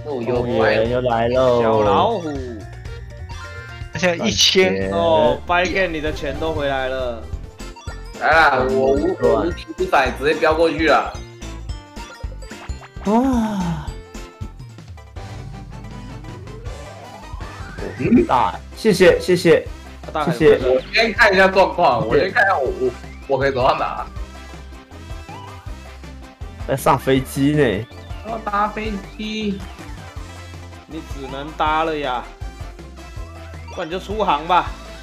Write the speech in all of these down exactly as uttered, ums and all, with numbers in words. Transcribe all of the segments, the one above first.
哦，有怪又来喽！ 小老虎， 而且一千哦 ，buy game 你的钱都回来了。 来啦，我无我无敌不甩，直接飙过去了。 啊！嗯，大，谢谢谢谢谢谢。 我先看一下状况，我先看一下我我我可以走到哪。 在上飞机呢。 要搭飞机， 你只能搭了呀，不然你就出航吧。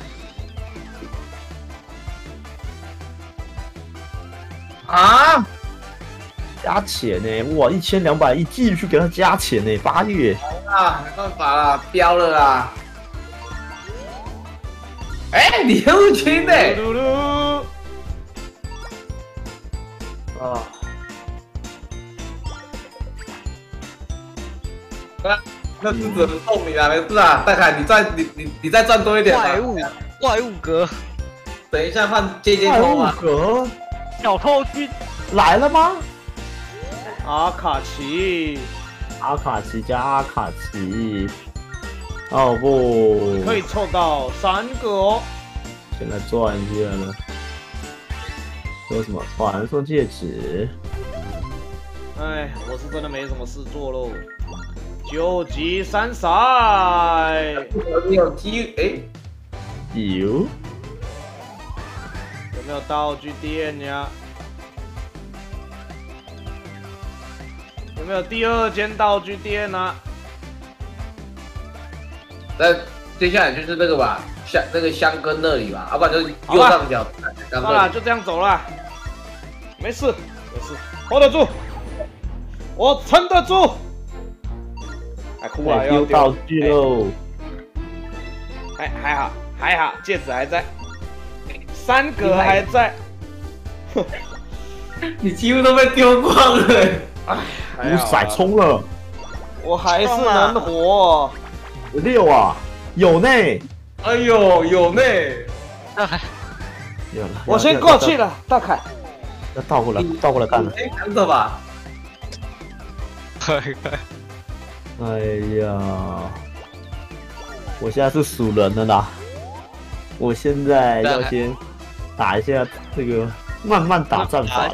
啊！ 加钱呢？哇，一千两百亿，继续给他加钱呢！八月啊，没办法啦，飙了啦！哎、欸，你入侵呢？ 噜噜啊！那那是只能送你啦，没事啊。大凯，你赚你你你再赚多一点吧。 怪物怪物格， 等一下换接接头啊。 格小偷君来了吗？ 阿卡奇， 阿卡奇加阿卡奇，哦不， 可以凑到三个哦。 现在赚一下了。说什么传送戒指？ 哎，我是真的没什么事做喽。九级三赛， 你有机哎？ 有。 有没有道具店呀？有没有第二间道具店啊？ 那接下来就是那个吧，香那个香根那里吧，要、啊、不然就是右上角。 好了，就这样走了，没事没事 ，hold 得住，我撑得住。还哭啊！ 丢道具喽！ 还还好还好，戒指还在，三格还在。 你几乎都被丢光了。 五甩冲了， 我还是能活。 六啊，有呢。 哎呦，有呢。 大凯， 有了。 我先过去了，大凯。 要倒过来，倒过来干了。 先扛着吧。 快快。 哎呀，我现在是属人的啦。我现在要先打一下这个慢慢打战法了。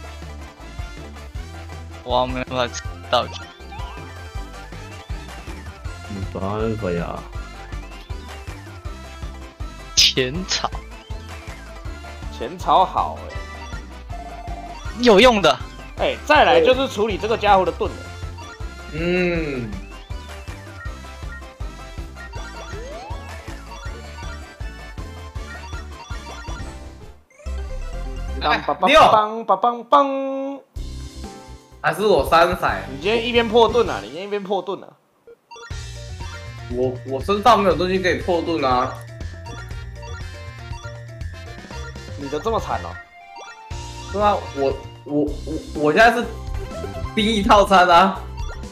我没办法道具。 没办法呀。 浅草， 浅草好哎、 欸，有用的。 哎、欸，再来就是处理这个家伙的盾了。 嗯。 棒棒棒棒棒棒！ 还是我三彩？ 你今天一边破盾啊？你今天一边破盾啊？ 我我身上没有东西可以破盾啊！ 你的这么惨哦？ 对啊，我我我我现在是兵役套餐啊！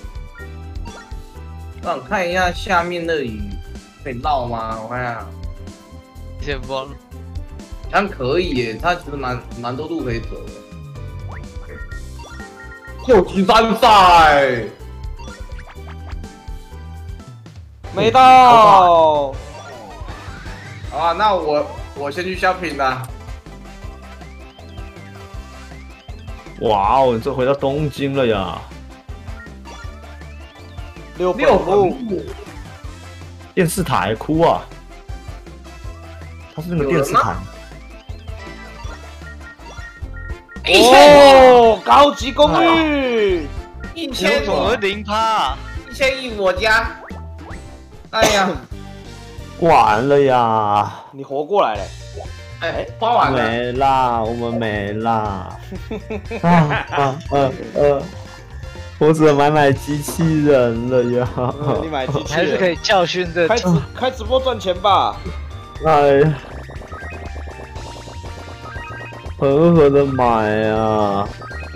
让我看一下下面那里可以绕吗？我看一下。 先不。 好像可以耶，它其实蛮蛮多路可以走的。九级三赛， 没到。 好啊，那我我先去 shopping 啦。 哇哦，这回到东京了呀！ 六六路电视台哭啊！它是那个电视台。 哦，高级公寓， 一千我零趴， 一千亿我家。哎呀， 完了呀！ 你活过来了。 哎，花完了。 没啦，我们没啦。啊啊呃呃，我只能买买机器人了呀。 嗯、你买机器人还是可以教训这。 开直开直播赚钱吧。 哎呀。狠狠的买啊！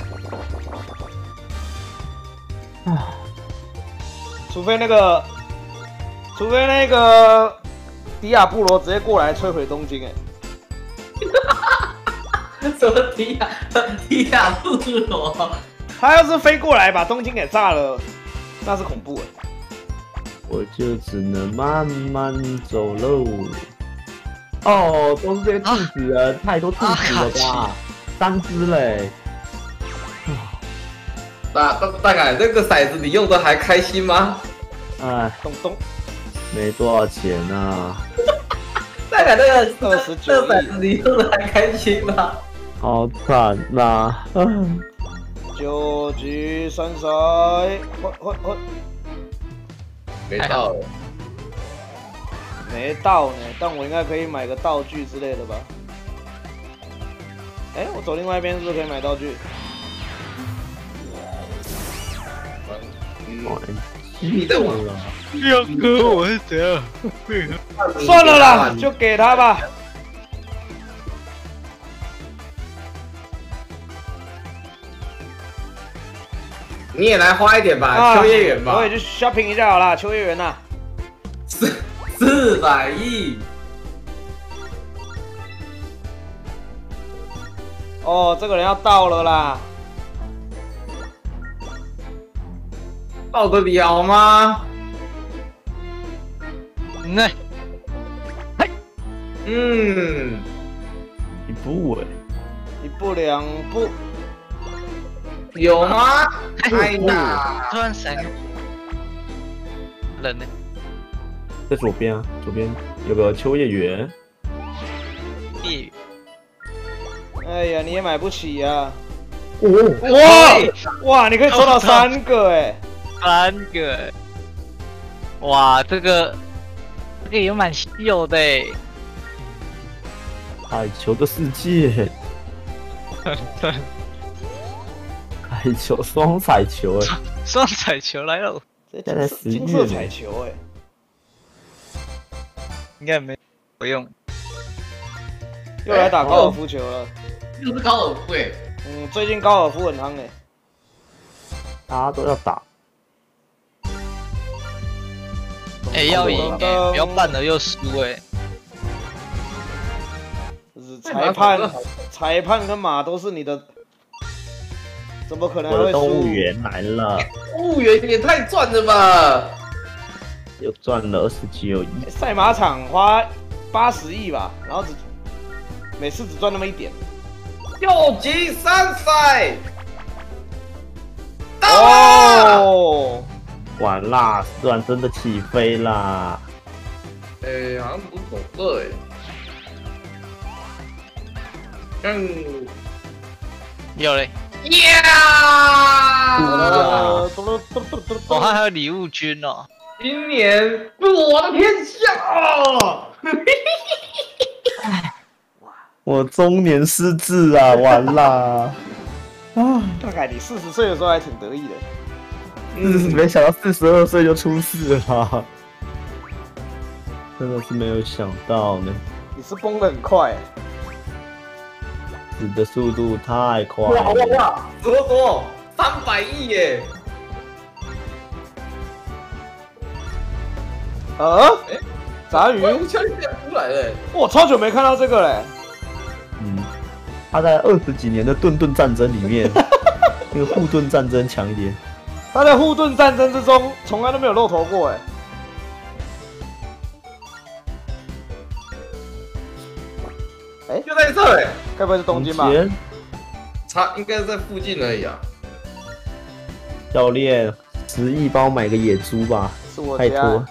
啊， 除非那个，除非那个迪亚布罗直接过来摧毁东京，哎， 什么迪亚迪亚布罗？ 他要是飞过来把东京给炸了， 那是恐怖哎。 我就只能慢慢走喽。哦，都是这些兔子人，太多兔子了吧？三只嘞。 大大大概这个骰子你用的还开心吗？ 哎， 咚咚， 没多少钱啊。 大概这个二十九这个骰子你用的还开心吗？ 好惨呐！嗯， 九级三骰，换换换， 没到了， 没到呢，但我应该可以买个道具之类的吧？哎，我走另外一边是不是可以买道具？ 你在玩了。 要哥，我是怎样？ 算了啦，就给他吧。 你也来花一点吧， 啊秋叶原吧。 我也去 shopping 一下好啦，秋叶原呐。 四四百亿。 哦，这个人要到了啦。 到得了吗？ 那嗯， 一步哎， 一步两步， 有吗？哎呀， 突然闪，人呢？ 在左边啊，左边有个秋叶原。 夜哎呀，你也买不起呀、 哦， 哇哇，你可以抽到三个哎、 三个，哇，这个这个也蛮稀有的哎。 海球的世界，海球双彩球哎， 双彩球来了， 这现在金色金色十月呢彩球哎、 应该没不用。 又来打高尔夫球了。 又是高尔夫哎。 嗯，最近高尔夫很夯哎、 大家都要打。 哎、要赢哎、不要办了又输哎。 就是裁判裁判跟马都是你的，怎么可能还我的会输？ 动物园来了， 动物园也太赚了吧！ 又赚了二十九亿。 赛马场花八十亿吧，然后只每次只赚那么一点。 六级三赛，到了！ 哦， 完啦，突然真的起飞啦！ 哎、好像不是首个哎。嗯， 有嘞， 呀！ 呃嘟噜嘟噜嘟噜嘟噜我看还有礼物君哦。 今年是我的天下！ 我中年失智啊，完啦！啊， 大概你四十岁的时候还挺得意的。 嗯，没想到四十二岁就出事了，真的是没有想到呢， 你是崩的很快、欸， 死的速度太快哇哇了。 哇！多多三百亿耶！ 啊？ 哎杂鱼， 怪物枪现在出来了耶！ 我超久没看到这个嘞、 嗯，他在二十几年的顿顿战争里面，那个护盾战争强一点。 他在护盾战争之中从来都没有露头过哎、 就在这哎， 该不会是东京吧？ 钱差应该是在附近而已啊。 教练，十亿帮我买个野猪吧， 是我家拜托。。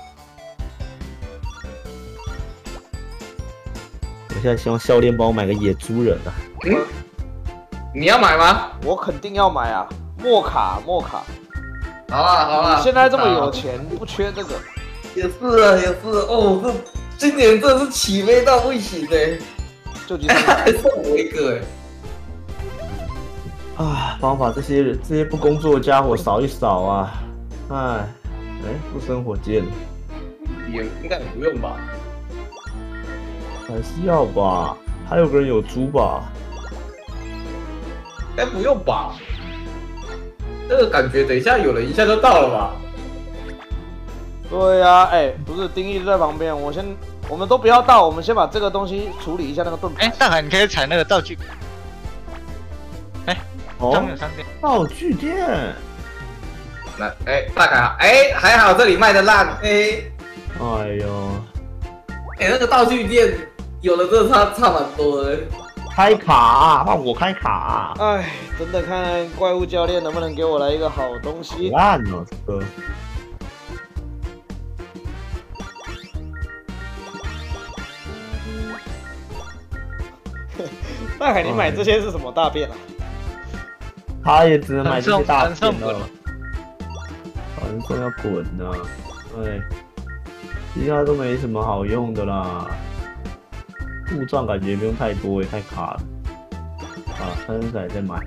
我现在希望教练帮我买个野猪人啊！ 嗯，你要买吗？ 我肯定要买啊！莫卡莫卡， 好啦好啦， 你现在这么有钱，不缺这个。 也是啊也是哦，这今年真的是起飞到不行哎， 就几还送我一个哎。 啊，帮我把这些这些不工作的家伙扫一扫啊！哎，哎，不生火箭， 也应该也不用吧？ 还是要吧？还有个人有猪吧？ 应该不用吧？这个感觉等一下有人一下就到了吧？ 对呀、啊，哎、不是丁义就在旁边，我先，我们都不要到，我们先把这个东西处理一下那个盾牌。 哎、大海你可以踩那个道具， 哦上面有商店。 道具店， 那哎，大概好，哎，还好这里卖的烂，哎， 哎呦， 哎，那个道具店有的真的差差蛮多的。 开卡，让我开卡， 哎，真的看怪物教练能不能给我来一个好东西。 烂了这个。 大海，你买这些是什么大便啊？ 他也只能买这些大传送片了。传送要滚呢，对，其他都没什么好用的啦。故障感觉不用太多，也太卡了。啊，三十仔再买。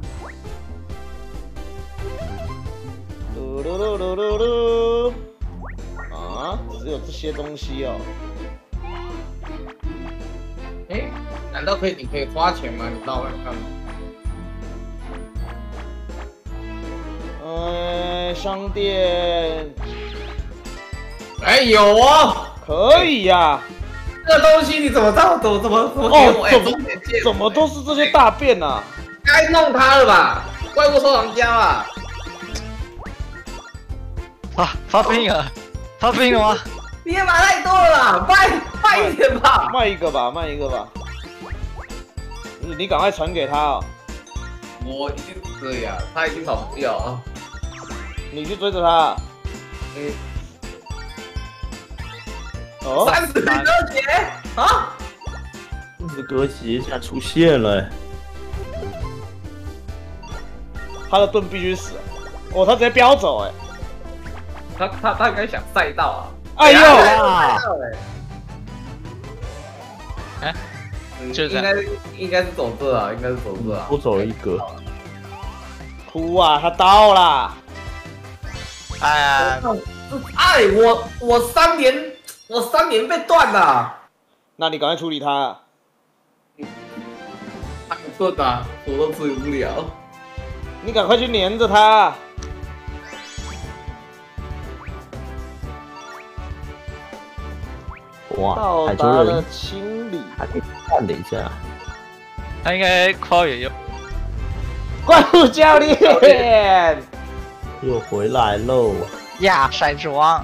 噜噜噜噜噜噜。啊，只有这些东西哦。 哎，难道可以？你可以花钱吗？你到外面看吗？ 嗯，商店。 哎，有哦， 可以呀、啊。 这个东西你怎么造？怎么怎么怎么给我？ 哦， 哎， 怎么怎么都是这些大便啊？ 该弄它了吧？怪物收藏家吧？ 啊，发病了，发病了吗？ 你也买太多了啦，卖卖一点吧。 卖一个吧，卖一个吧。你你赶快传给他哦。 我一定可以啊，他一定跑不掉啊。 你去追着他。 嗯。 哦。 三十哥姐啊！ 三十哥姐现在出现了、欸。 他的盾必须死。哦，他直接飙走哎、欸。 他他他应该想赛道啊。 哎呦！ 啊！ 哎， 嗯就这样应该应该是走这啊，应该是走这啊。 多走了一个。 哭啊！他到啦！ 哎呀， 哎，我我三连我三连被断了。 那你赶快处理他。 太钝了，我都处理不了。 你赶快去黏着他。 哇， 到海达了球人清理。 还可以看了一下。 他应该快要有。 怪物教练又回来喽！ 呀，骰子王。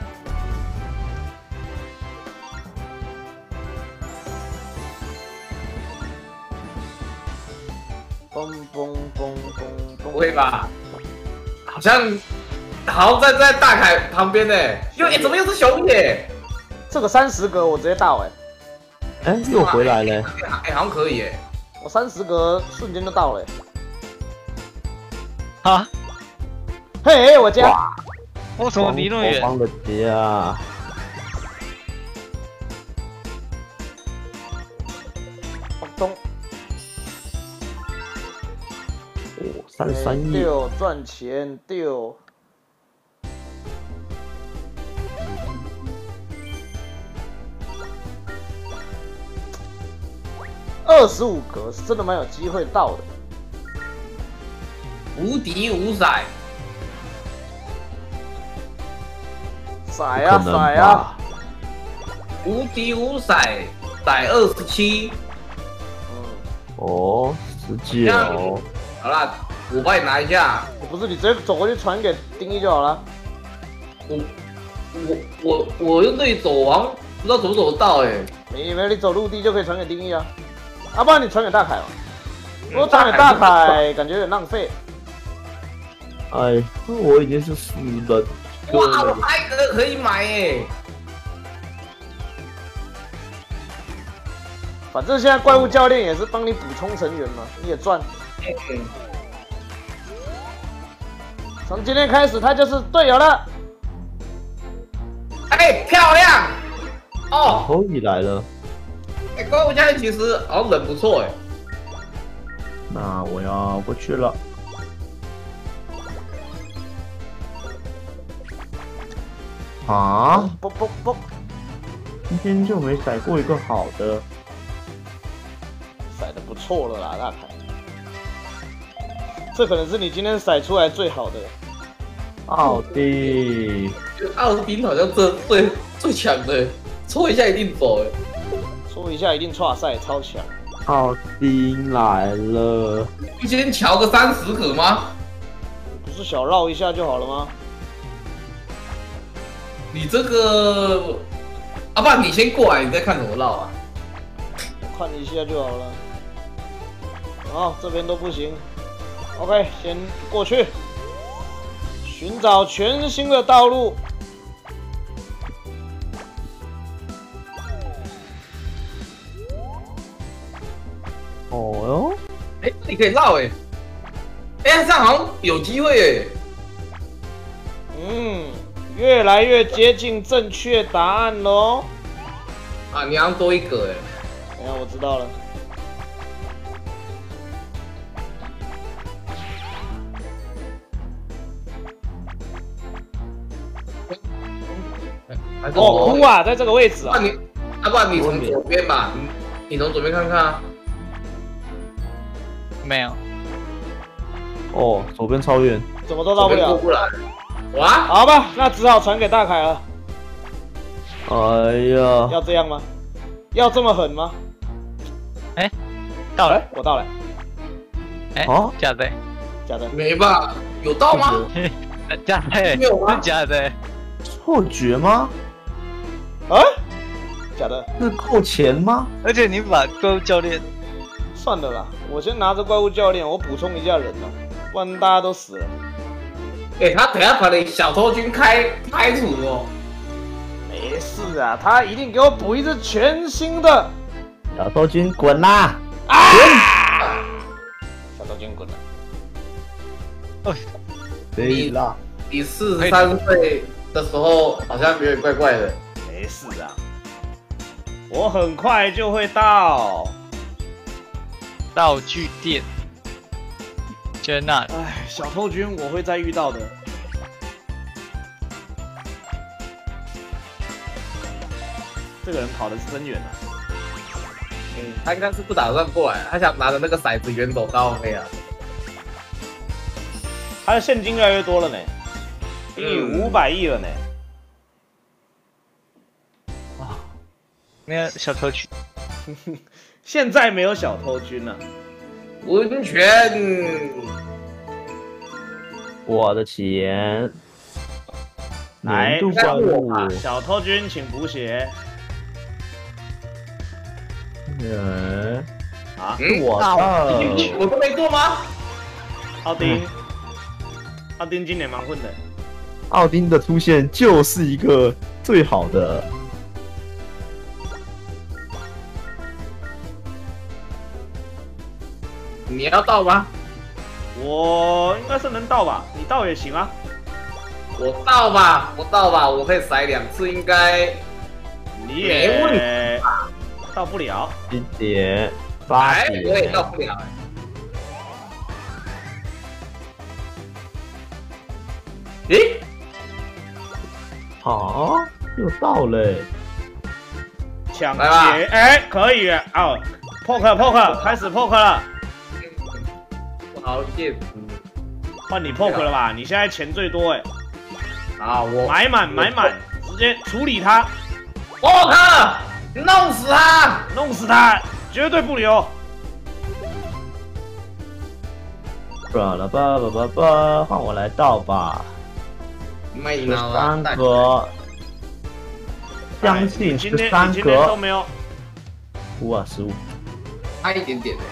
嘣嘣嘣嘣嘣！ 不会吧？好像好像在在大海旁边呢。又哎，怎么又是熊野？ 这个三十格我直接到哎、 哎、欸，又回来了。 哎，好像可以哎。 我三十格瞬间就到了、欸。 啊！ 嘿，我家。 为什么离那么远？ 方的家。 东。 哦，三十三亿。 丢赚钱丢。二十五格是真的蛮有机会到的。 无敌无骰。 骰啊骰啊！ 无敌无骰，骰二十七。 嗯。 哦，十九。 好啦，我帮你拿一下。 不是，你直接走过去传给丁一就好了。 我我我我用这里走，好像不知道走不走得到哎、欸。 没没有，你走陆地就可以传给丁一啊。啊，不然你传给大凯嘛。如果传给大凯，感觉有点浪费。 哎，我已经是死人。 哇，我还一个可以买哎。 反正现在怪物教练也是帮你补充成员嘛，你也赚。 嗯。 从今天开始，他就是队友了。 哎，漂亮！哦， 可以来了。 哎，怪物教练其实好像人不错哎。 那我要过去了。啊！ 不不不， 今天就没甩过一个好的。 甩的不错了啦，大凯。这可能是你今天甩出来最好的。 奥丁， 奥丁好像这最最强的，戳一下一定走哎。 戳一下一定挫赛，超强。 奥丁来了。 不先瞧个三十格吗？ 不是小绕一下就好了吗？ 你这个，阿爸你先过来，你再看怎么绕啊。 我看一下就好了。好，这边都不行。OK， 先过去，寻找全新的道路。 哦哟， 哎，你可以绕哎，哎，这样好像有机会哎。 嗯，越来越接近正确答案喽。 啊，你好像多一个哎。 哎呀，我知道了。哦，哭啊，在这个位置啊。 那你，要不然你从左边吧，你你从左边看看啊。 没有。 哦，左边超远， 怎么都到不了。 过不来。哇， 好吧，那只好传给大凯了。 哎呀， 要这样吗？要这么狠吗？ 哎，到了， 哎，我到了。 哎， 哦假的， 假的。 没吧？有到吗？ 假的， 没有吗？ 是假的。 错觉吗？ 啊？假的。 是扣钱吗？ 而且你把怪物教练， 算了啦，我先拿着怪物教练，我补充一下人啦，不然大家都死了。 哎，他等下把你小偷军开开除哦。 没事啊，他一定给我补一只全新的。 小偷君滚啦！ 啊！小偷君滚了。 哦， 对啦， 你四十三岁的时候好像有点怪怪的。 没事啊，我很快就会到。 道具店，就在那里。 哎，小偷君我会再遇到的。这个人跑的是真远啊！ 嗯，他应该是不打算过来，他想拿着那个骰子远走高飞啊。 他的现金越来越多了呢，第五百亿了呢。 啊，没有小偷去。 现在没有小偷君了。 温泉， 我的钱， 来年度怪物， 小偷君请补血。 人啊， 嗯， 我的， 我都没做吗？ 奥丁，奥丁今年蛮混的。 奥丁的出现就是一个最好的。 你要到吗？ 我应该是能到吧，你到也行啊。 我到吧，我到吧，我可以甩两次，应该你没问也到不了。 一点八哎， 点， 我也到不了哎。咦？ 好，又到了， 抢来吧劫，哎，可以哦 ，poke poke 开始 poke 了， 不好意思， 换你 poke 了吧？你现在钱最多哎， 啊，我买满买满，直接处理他， 我靠，弄死他！ 弄死他，绝对不留。 巴拉巴巴巴巴，换我来倒吧。 没十三格，相信今天十三你今天都格， 没有。 五啊十五， 差一点点的。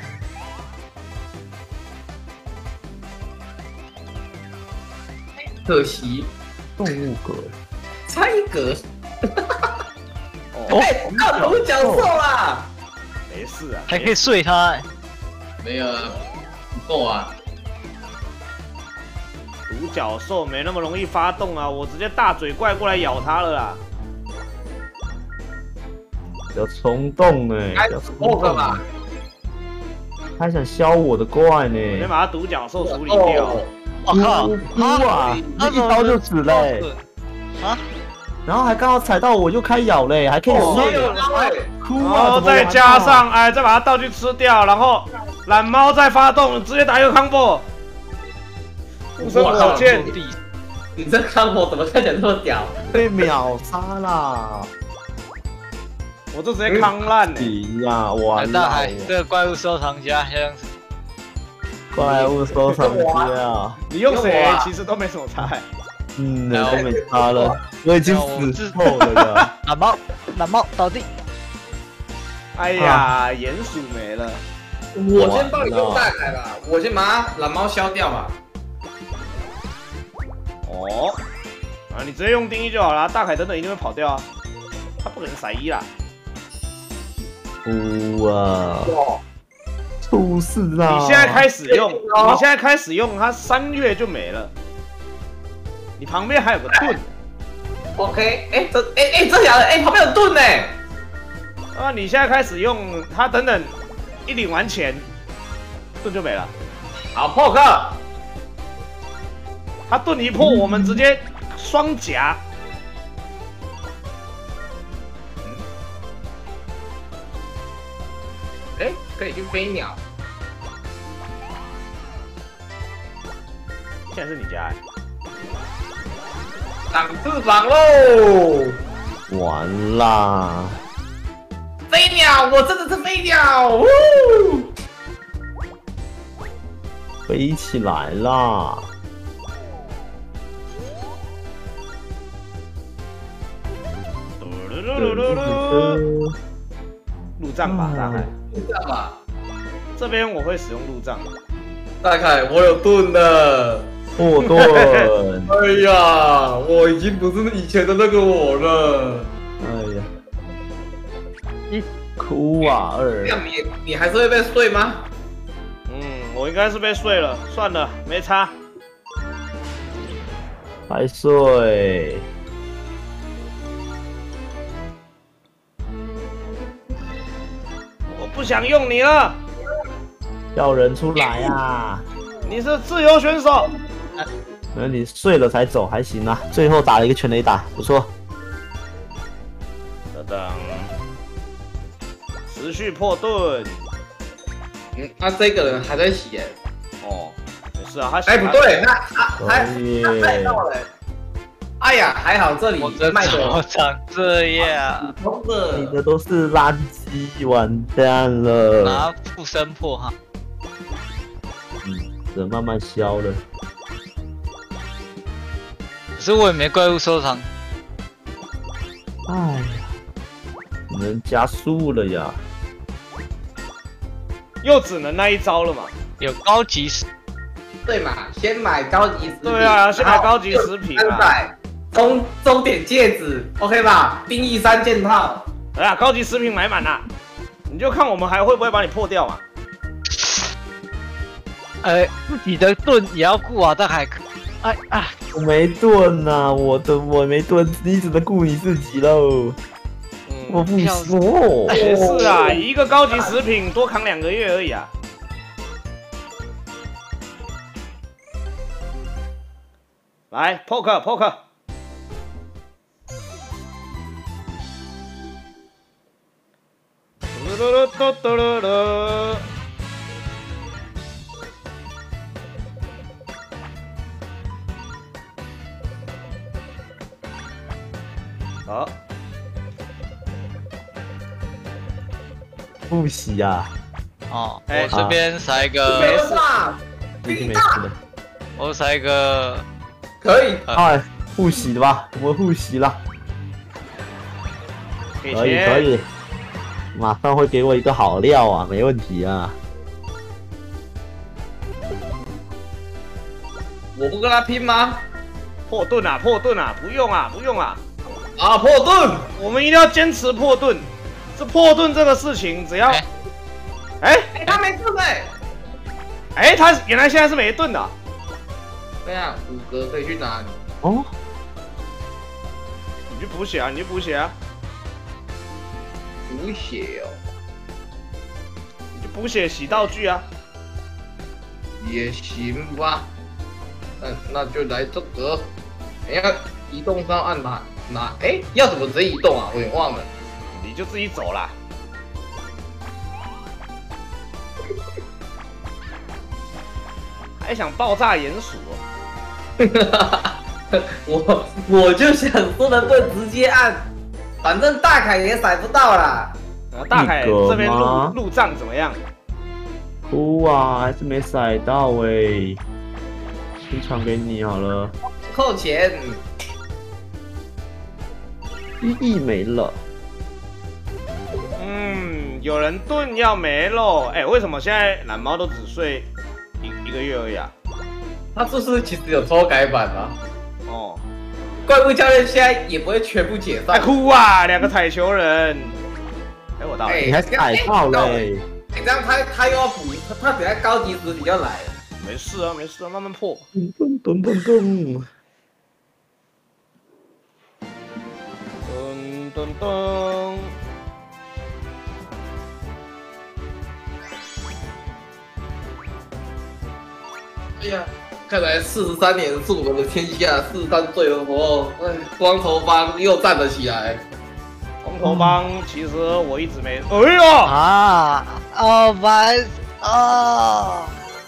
可惜动物格， 差一格。 哦， 哎，到独角兽啦！ 没事啊， 还可以睡他、欸。 没有啊，不够啊。 独角兽没那么容易发动啊，我直接大嘴怪过来咬它了啦。 不要冲动呢， 该不要冲破个动吧。 他想削我的怪呢。 我先把它独角兽处理掉。 哦我靠， 哭啊！ 他一刀就死嘞、 啊！ 然后还刚好踩到我，就开咬嘞、还可以哦， 睡没有猫哎， 哭然啊！怎么后再玩啊加上哎，再把它道具吃掉，然后懒猫再发动，直接打一个 combo。护身火箭， 你这康火怎么看起来这么屌？ 被秒杀啦！ 我这直接康烂呢。 敌呀，完大了！ 海这个怪物收藏家这样子， 怪物收藏家啊！ 你用谁其实都没什么差。 嗯，都没差了，我已经死透了呀。 蓝猫，蓝猫倒地。 哎呀，鼹鼠没了。 我先帮你用大凯吧，我先把它蓝猫消掉吧。 哦，啊，你直接用定义就好了，大凯等等一定会跑掉啊，他不可能闪一啦。 哭啊！出事啦！ 你现在开始用，你现在开始用，它三月就没了。你旁边还有个盾。 OK， 哎、欸，这哎哎、欸欸、这假的，哎、欸、旁边有盾呢。 啊，你现在开始用它，等等一领完钱，盾就没了。 好，破克， 他盾一破，我们直接双夹。 哎、欸，可以去飞鸟。 现在是你家、欸。 长翅膀喽！ 完啦！ 飞鸟，我真的是飞鸟！呜， 飞起来啦！ 路障吧，大概。 路障吧。 这边我会使用路障。 大凯，我有盾的。 破盾！ 哎呀，我已经不是以前的那个我了。 哎呀，一哭啊二！ 这样你你还是会被睡吗？ 嗯，我应该是被睡了，算了，没差。 还睡？ 我不想用你了。 叫人出来啊！ 你是自由选手。 那你睡了才走还行啊，最后打了一个全垒打，不错。 等等，持续破盾。 嗯，那、啊、这个人还在洗哎。 哦，没事啊，他洗。 哎，不对，那他还他卖到了。哎呀，还好这里卖的长这样， 你的都是垃圾，完蛋了。 拿附身破哈。 嗯，只能慢慢消了。 可是我也没怪物收藏。 哎呀，只能加速了呀。 又只能那一招了嘛？ 有高级食， 对嘛？先买高级食品。 对啊，先买高级食品啊。 终终点戒指 ，OK 吧？定义三件套。 哎呀，高级食品买满了，你就看我们还会不会把你破掉嘛？ 呃，自己的盾也要顾啊，但还可，哎啊， 我没盾呐、啊，我的我没盾，你只能顾你自己喽。嗯、我不说。 也是啊，一个高级食品多扛两个月而已啊。来 ，poke poke。嘟嘟嘟嘟嘟嘟。好， 不洗呀！ 哦，我这边塞一个， 没事啊， 已经没事了。 我塞一个， 可以。 哎，互洗的吧，我们互洗了。可以可以，马上会给我一个好料啊，没问题啊。 我不跟他拼吗？ 破盾啊，破盾啊，不用啊，不用啊。 啊！破盾， 我们一定要坚持破盾。这破盾这个事情，只要，哎、 欸，哎、欸，他没盾哎、 欸，哎、欸，他原来现在是没盾的、啊。 对啊，五格可以去哪里？ 哦， 你去补血啊，你去补血啊。 补血哦， 你去补血洗道具啊。 也行吧。那那就来这个，哎呀。移动上按哪哪？哎、欸，要怎么直接移动啊？我也忘了。 你就自己走啦。还想爆炸鼹鼠、 哦？我我就想说能不能直接按，反正大凯也甩不到啦。 啊，大凯这边路路障怎么样？ 哭啊，还是没甩到哎、欸。先传给你好了。 扣钱。 一亿没了。 嗯，有人盾要没喽。哎、欸，为什么现在懒猫都只睡一一个月而已啊？ 他这是其实有偷改版啊。 哦， 怪物教练现在也不会全部解散。 太酷啊！两个彩球人。哎、欸，我到了。 你还踩到嘞？ 你这样他他又要补，他他等下高级实体就来了。 没事啊，没事啊，慢慢破。 咚咚咚咚咚。 噔噔噔。 哎呀，看来四十三年是我们的天下，四十三岁的时候，哎，光头帮又站了起来。 光头帮其实我一直没，哎呀啊，哦白哦，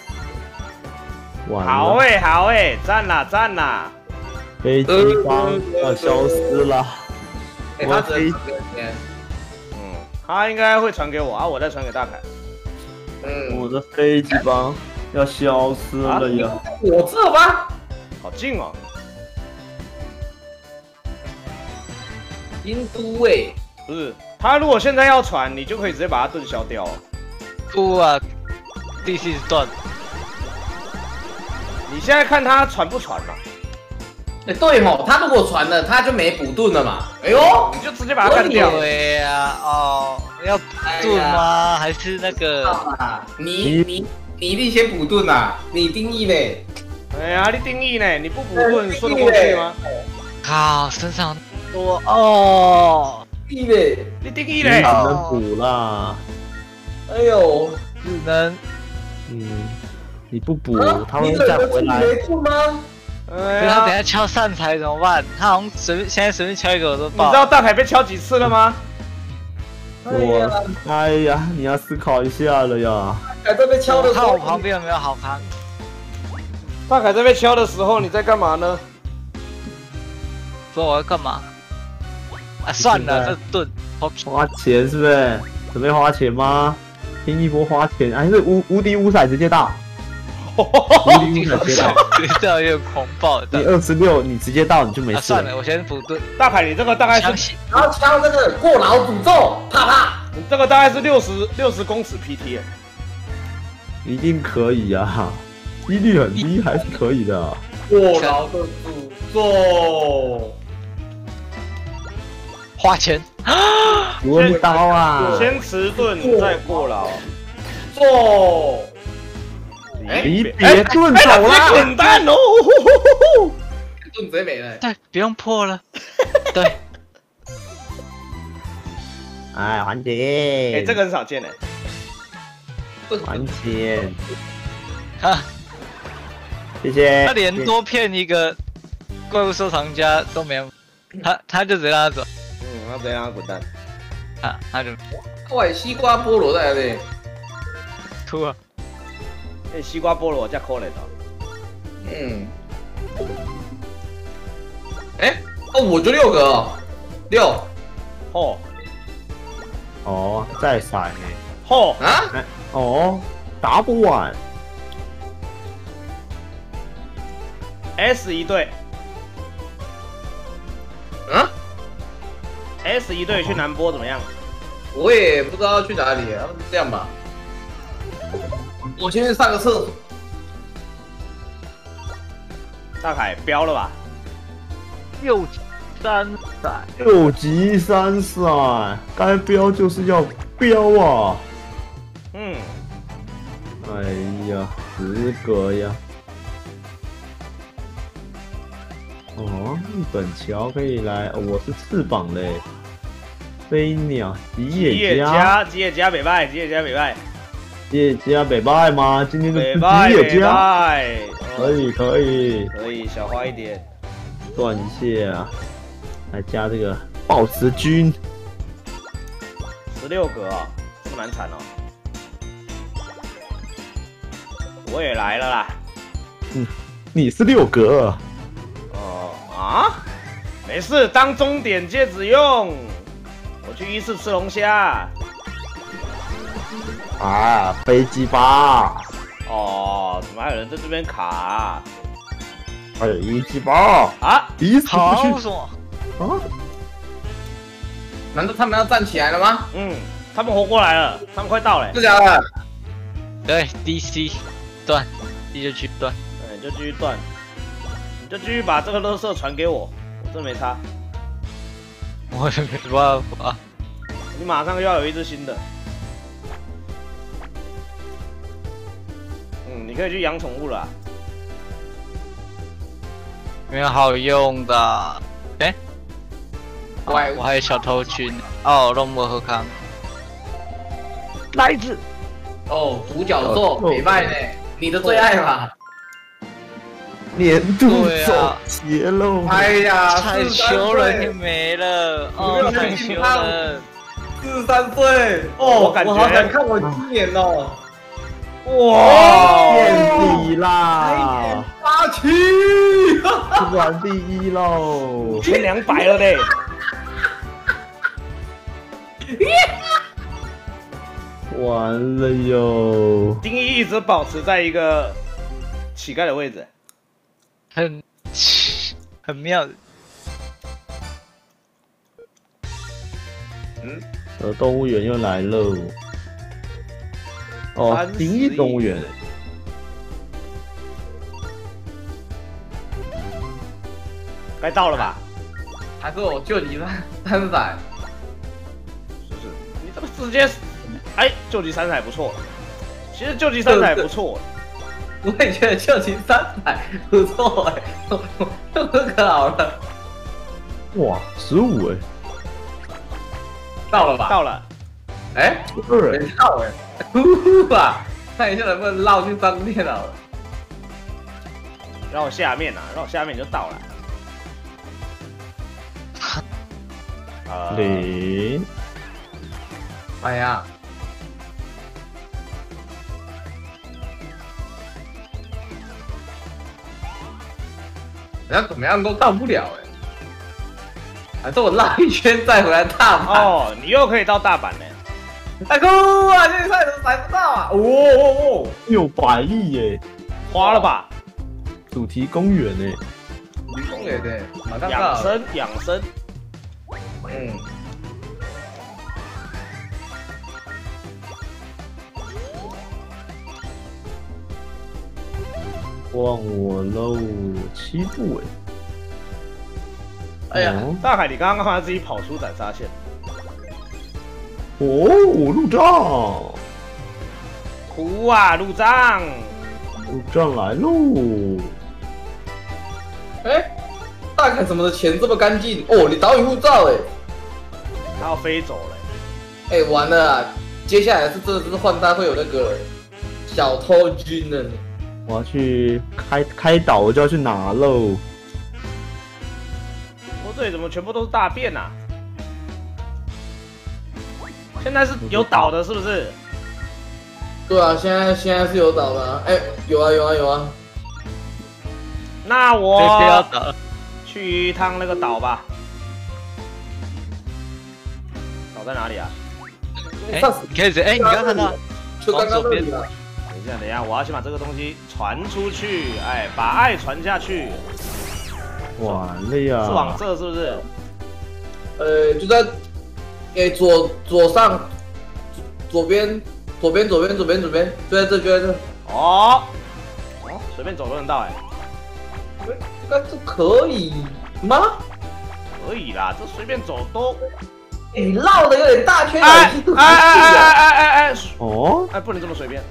好哎、欸、好哎、欸，赞啦赞啦！ 飞机帮要消失了。 哎、他只能嗯，他应该会传给我啊，我再传给大凯。 嗯， 我的飞机帮要消失了呀！ 啊、我这吧， 好近哦。 京都哎， 不是，他如果现在要传，你就可以直接把他盾消掉。 哭啊，地气断。 你现在看他传不传嘛？ 哎、欸，对吼，他如果传了，他就没补盾了嘛。哎呦， 你就直接把他干掉。 对呀、啊，哦，要补盾吗？哎、还是那个？ 啊、你你你一定先补盾啊！你定义嘞？ 哎呀，你定义呢？你不补盾说得过去吗？ 靠，身上多哦。 定义嘞？ 你定义嘞？ 只能补啦。 哎呦， 只能， 嗯，你不补，啊、他会再回来。 没盾吗？ 哎呀，他等下敲善财怎么办？他好像随便现在随便敲一个我都爆。 你知道大凯被敲几次了吗？ 我，哎呀，你要思考一下了呀。 大凯在被敲的时候， 看我旁边有没有好康。 大凯在被敲的时候，你在干嘛呢？ 说我要干嘛？啊，算了，这盾花钱是不是？准备花钱吗？拼一波花钱，还是无无敌五彩直接到？无敌五彩直接到， 这样有点狂暴。 你二十六，你直接到你就没事了。 啊、算了，我先补盾。 大凯，你这个大概是， 然后敲这个过劳诅咒，啪啪。 你这个大概是六十六十公尺 P T， 一定可以啊，几率很低，还是可以的。 过劳的诅咒， 花钱。 轮刀啊！ 先持盾再过劳。 做。 离别盾走了， 滚蛋哦！ 盾直接没了。 对，不用破了。对。 哎，还钱！ 哎，这个很少见哎。 还钱！ 啊， 谢谢。 他连多骗一个怪物收藏家都没有，他他就直接让他走。 嗯，他直接让他滚蛋。 啊，他就。 喂，西瓜菠萝在哪里？ 哭啊！ 哎，西瓜菠萝加可怜的。 嗯。哎、欸，哦，我就六个哦，六。 哦。 哦，再闪呢。 哦。 啊？ 哦，打不完。 S 一队。 啊 ？S 一队去南波怎么样？ 我也不知道要去哪里，这样吧。我先去上个厕所。 大凯标了吧？ 六级三闪， 六级三闪，该标就是要标啊！ 嗯。 哎呀，十个呀！哦，日本桥可以来，哦、我是翅膀嘞。飞鸟，吉野家， 吉野家北拜，吉野家北拜。 吉野家北拜吗？今天就是吉野家，可以可以可以，小花一点， 断一下，来加这个抱持军， 十六个啊，这蛮惨哦。我也来了啦， 嗯，你是六格， 哦啊，没事，当终点戒指用。我去一次吃龙虾。 啊，飞机吧！ 哦，怎么还有人在这边卡、啊？ 还有一级包啊！ 一死好不去爽！ 啊！ 难道他们要站起来了吗？ 嗯，他们活过来了，他们快到了。 是假的？ 对 ，D C 断，D 就去断。 对，你就继续断，你就继续把这个垃圾传给我，我真没差。 我也没办法。 你马上又要有一只新的。嗯，你可以去养宠物了啊。 没有好用的。哎、 怪我还有小偷君哦，龙魔和康。 来一只哦，独角兽美败呢，你的最爱吧？ 年度总对啊结喽！ 哎呀， 太羞人就没了，哦，太羞人。 四十三岁哦， 我感觉我好想看我今年哦， 哇！ 垫底啦， 八七， 突然第一喽！ 千两百了嘞！ 完了哟！ 丁一一直保持在一个乞丐的位置。 很很妙。 嗯， 呃，动物园又来喽！哦三，十丁一动物园， 该到了吧？ 还是我救你三三仔？ 是不是？你这个直接，哎，救急三彩不错。其实救急三彩不错。 我也觉得救急三仔不错哎，这可好了， 哇，十五哎， 到了吧？ 到了， 哎， 二哎， 没到哎，呼呼吧，看一下能不能绕去商店好了。 绕下面啊，绕下面就到了。呃， 零， 哎呀，人家怎么样都到不了哎，还是我绕一圈再回来大阪。 哦，你又可以到大阪了。 大哥啊，这赛怎么踩不到啊？哦哦哦， 六百亿耶！ 花了吧？ 主题公园哎， 离公园的，马上养到了。 生养生， 嗯， 忘我喽，七步哎！ 哎呀， 哦大海，你刚刚看到自己跑出斩杀线， 哦，路障， 哭啊，路障！ 路障来喽！ 哎，大凯怎么的钱这么干净？哦，你岛屿护照哎， 他要飞走了。 哎，完了啊！接下来是真的是换他会有那个小偷军了。 我要去开开岛，我就要去拿喽。 我这里怎么全部都是大便啊？现在是有岛的，是不是？ 对啊，现在现在是有岛的、啊，哎、有啊有啊有啊。 那这不要我打， 去一趟那个岛吧。岛在哪里啊？ 哎上次， 你可以直接，哎，你刚刚看到， 就刚刚那里了。 等一下，等一下，我要先把这个东西传出去，哎，把爱传下去。 完了呀！ 是往这是不是？ 呃，就在，哎、左左上，左左边，左边左边左边左边，就在这就在这。 哦，哦，随便走都能到哎、 应该是可以吗？ 可以啦，这随便走都。 哎、绕的有点大圈， 哎有哎哎哎哎哎哎！ 哦， 哎，不能这么随便。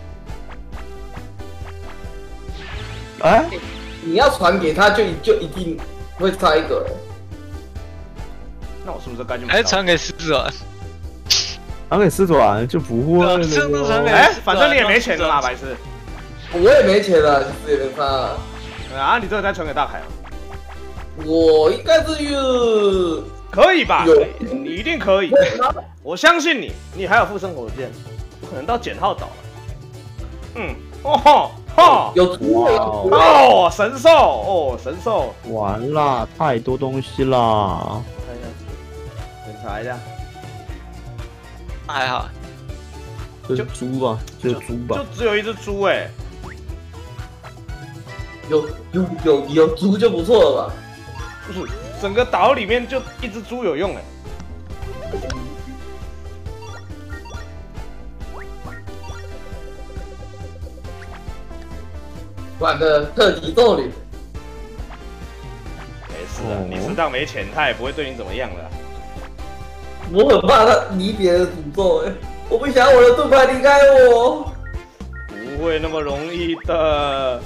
哎， 你要传给他就就一定会差一个、 那我是不是该去买刀？ 还传给狮子王？ 传给狮子丸就不会了这都传给哟。 哎，反正你也没钱了嘛，白痴。 我也没钱了，其实也没差、啊。 啊，你这个再传给大凯啊？ 我应该是有可以吧？ 有你一定可以，我相信你。你还有附身火箭，不可能到减号岛了。嗯，哦吼吼， 有图哇有图哦，神兽哦，神兽， 完啦，太多东西啦！ 看一下，检查一下， 还好， 这是猪吧？这是猪吧就？只有一只猪哎。 有有有有猪就不错了吧？ 不是，整个岛里面就一只猪有用哎。 玩个特级咒女。 没事的，你身上没钱，他也不会对你怎么样的。 我很怕他离别的诅咒哎，我不想我的盾牌离开我。 不会那么容易的。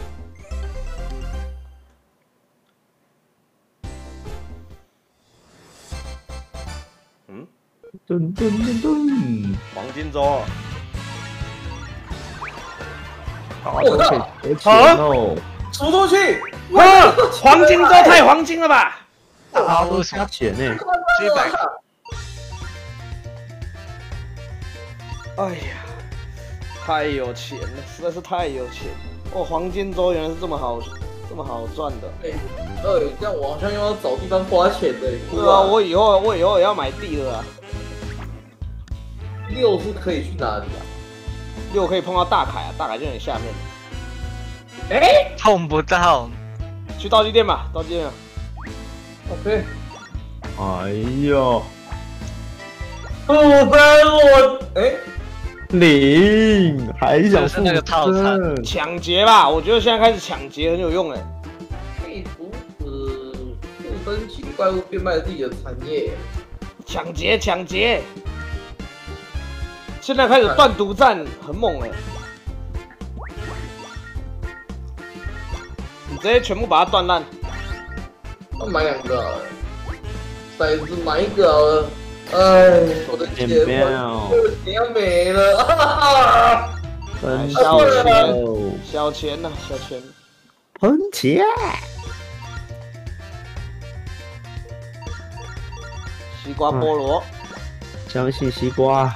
嗯， 噔噔噔噔， 黄金周。 好， 我靠有钱哦！ 出出去！ 哇，黄金周太黄金了吧！ 大都加钱呢。 这百哎呀，太有钱了，实在是太有钱哦！黄金周原来是这么好，这么好赚的。 哎，哎，这样我好像又要找地方花钱的。 对啊，我以后我以后也要买地了啊。 六是可以去哪里啊？ 六可以碰到大凯啊，大凯就在你下面。 哎碰不到， 去道具店吧，道具店啊。 ，OK。 哎呦， 不分我哎。 零还想就是那个套餐抢劫吧，我觉得现在开始抢劫很有用哎。 可以阻止附身奇怪物变卖自己的产业。 抢劫，抢劫！现在开始断毒战，很猛哎。你直接全部把它断烂。 我买两个好了，骰子买一个好了。哎，我的钱，我的钱要没了啊！ 喷小钱钱， 小钱呐、啊，小钱。 喷钱！ 西瓜菠萝， 相信西瓜。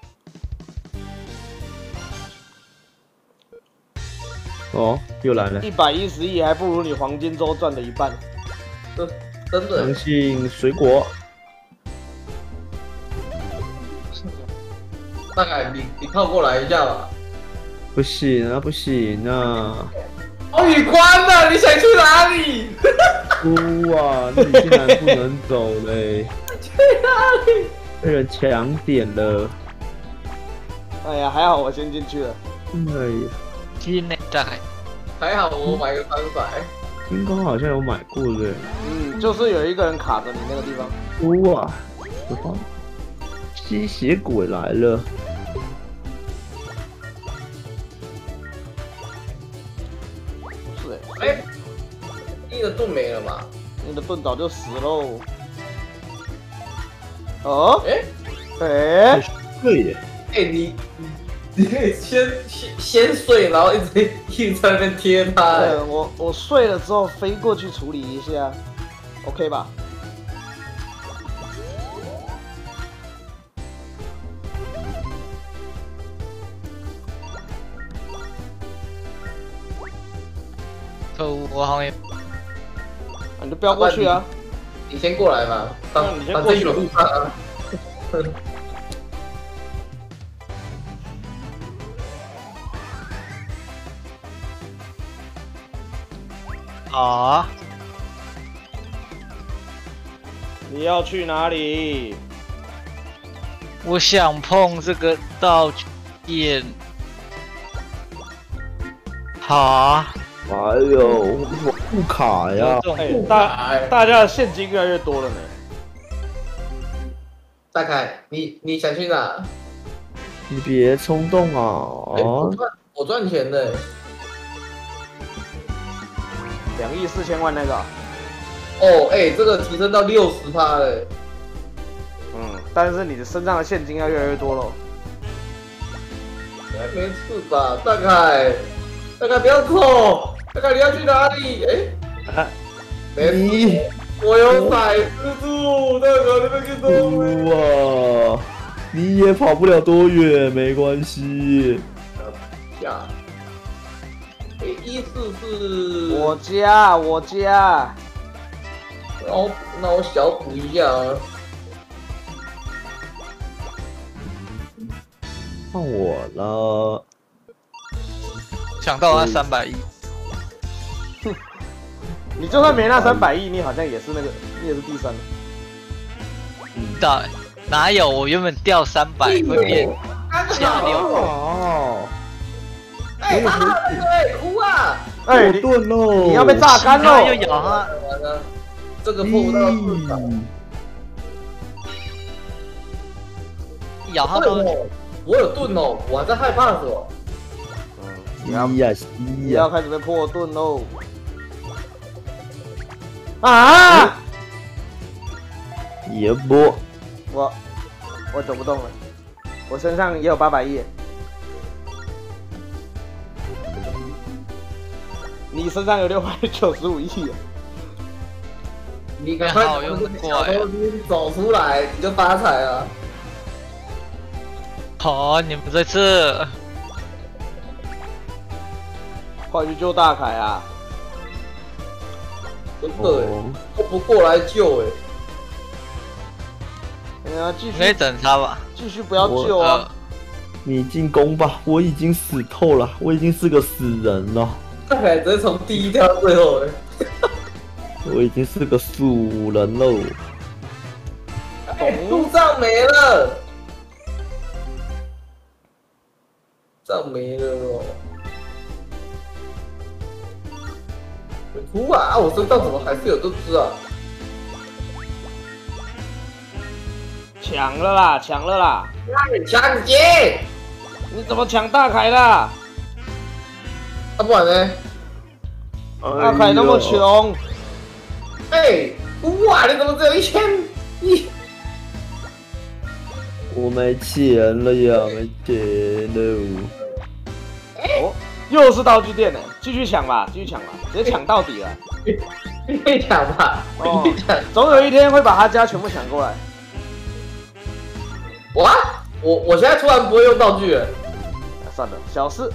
哦，又来了。 一百一十亿还不如你黄金周赚的一半。 真真的。 相信水果。 大概你你靠过来一下吧。 不行啊，不行啊！ 哦，你关了，你想去哪里？ 哭啊！你竟然不能走嘞！ 去哪里？ 被人抢点了。 哎呀，还好我先进去了。 哎呀， 今年大概还好我买个三百。 金刚好像有买过的。 嗯，就是有一个人卡着你那个地方。 哭啊！什么？吸血鬼来了！ 哎、欸，你的盾没了嘛？ 你的盾早就死喽。哦？哎、欸，哎、欸， 对耶！ 哎、欸，你你可以先先先睡，然后一直一直在那边贴他。 对，我我睡了之后飞过去处理一下 ，OK 吧？ 可恶，我好像也你就飙过去啊！ 你先过来吧，反你先过去反正有路上啊。 啊！ 你要去哪里？ 我想碰这个道具店。好。 哎呦，我不卡呀！ 哎，大大家的现金越来越多了呢。 大凯，你你想去哪？ 你别冲动啊！ 欸、我赚我赚钱的， 两亿四千万那个。 哦，哎、欸，这个提升到六十趴了。 嗯，但是你的身上的现金要越来越多喽。 应该没事吧，大凯？大凯不要走。 大概你要去哪里？哎、欸，没你， 我有骰子住，大哥，你们去走。 哇，你也跑不了多远，没关系。 呀，哎，一四是我家，我家。 然后，那我小补一下啊。 换我了。 抢到那三百亿。 你就算没那三百亿，你好像也是那个，你也是第三。 到哪有？我原本掉三百会变下六。 哦， 哎，他那个哎，哭啊！ 哎， 我盾喽！ 你要被榨干喽！ 又咬他， 完了，这个破不到四百。 咬他都。 我有盾哦，我还在害怕什么？ 吸呀吸你呀！ 要开始被破盾喽！啊！ 也不， 我我走不动了，我身上也有八百亿。你身上有六百九十五亿。 你赶快好用过哎！ 走出来，你就发财了。 好，你们这次快去救大凯啊！ 真的哎，都不过来救哎。 哎呀，继续可以等他吧。 继续不要救啊！ 你进攻吧，我已经死透了，我已经是个死人了。 大凯直接从第一跳到最后哎。 我已经是个素人喽。 哎，路上没了。上没了哦！哭啊！我身上怎么还是有这只啊？ 抢了啦！抢了啦！ 抢劫！ 你怎么抢大凯啦？ 啊，不然呢？ 大凯那么穷。 哎，哇！你怎么只有一千一？ 我没钱了呀，没钱了。 哦，又是道具店呢，继续抢吧，继续抢吧，直接抢到底了。 你可以抢吧， 哦你可以抢。 总有一天会把他家全部抢过来。 哇！我我现在突然不会用道具了。 算了，小事。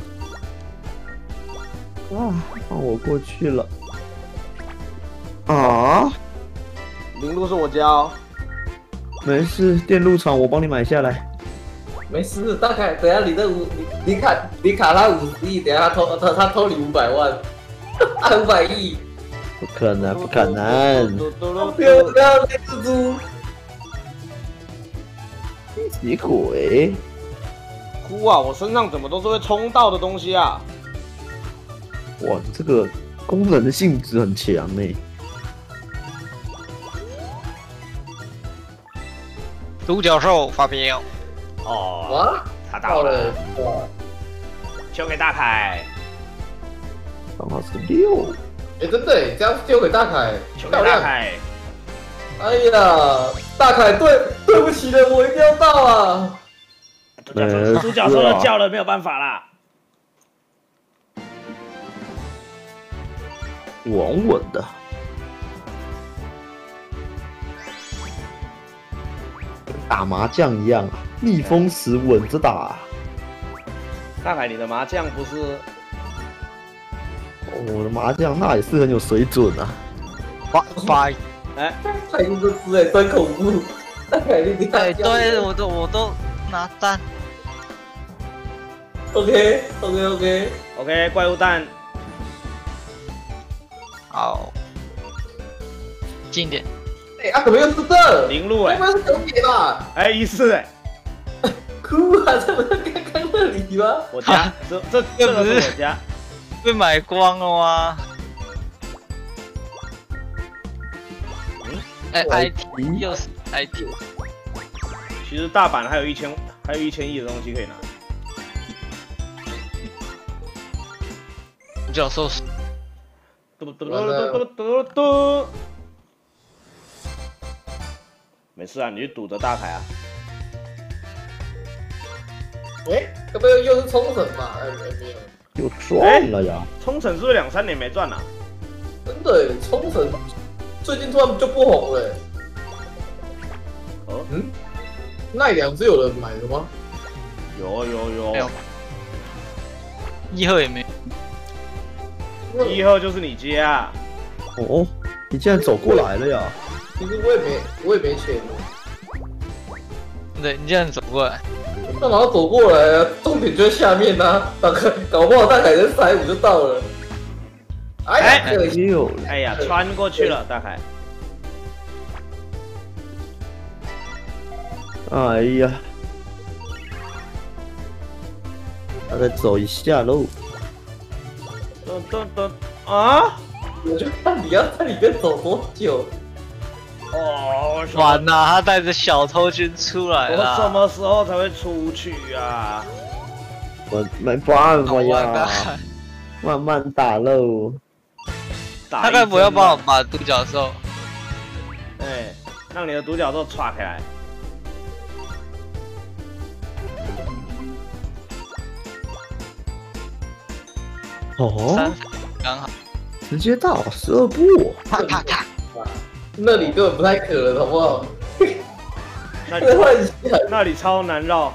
啊，放我过去了。啊！ 零路是我家哦。 没事，电路厂我帮你买下来。 没事，大概等下你的五，你你卡你卡他五十亿，等下他偷他他偷你五百万，五百亿， 不可能，不可能！ 不要不要那蜘蛛， 死鬼！ 哭啊！我身上怎么都是会冲到的东西啊！ 哇，这个功能性质很强呢。 独角兽发飙。 哦， 哇， 他到了， 哇！ 交给大凯， 刚好是六。 哎，真的耶，这样丢给大凯， 交给漂亮。 大凯。 哎呀，大凯，对对不起了，我一定要到啊！ 独角兽，独角兽都叫了，没有办法啦。 稳稳的。打麻将一样啊，逆风时稳着打。 大凯，你的麻将不是？ 哦我的麻将那也是很有水准啊。 发发， 哎， 太用这只哎，真恐怖！大凯，你你对对，我都我都拿单。 OK OK OK， OK， 怪物蛋， 好，近一点。 哎，啊，怎么又是这？ 零路哎该，不会是九点吧？ 哎一四哎， 哭啊！这不是刚刚那里吗？ 我家，这这这个是我家。 被买光了吗？哎，I T 又是 I T， 其实大阪还有一千，还有一千亿的东西可以拿。 独角兽嘟嘟嘟嘟嘟嘟嘟。没事啊，你去赌着大凯啊。 哎，该不会又是冲绳吧？哎，没有。 又赚了呀！ 冲绳是不是两三年没赚了、啊？ 真的耶，冲绳最近突然就不红了耶。 哦， 嗯，奈良是有人买的吗？ 有有有， 没有，一号也没有。 一号就是你接啊。 哦，你竟然走过来了呀！ 其实我也没，我也没钱。 对你这样走过来， 干嘛要走过来啊？重点就在下面啊！大概搞不好大概人三五就到了。 哎呀，可惜， 六， 哎呀，穿过去了，大凯。 哎呀，他再走一下喽。 噔噔噔啊！ 我就看你要在里面走多久。 哦， 完了，他带着小偷军出来我了。 什么时候才会出去啊？ 我没办法完呀， 了， 慢慢打喽。 他该不会要帮我把独角兽？ 哎，让你的独角兽歘开来。 哦， 三刚好， 直接到十二步。 啪啪啪！ 那里根本不太可能，好不好？ 那里会幻想。 那里超难绕，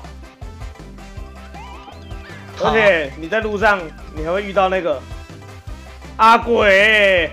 而且你在路上你还会遇到那个阿鬼。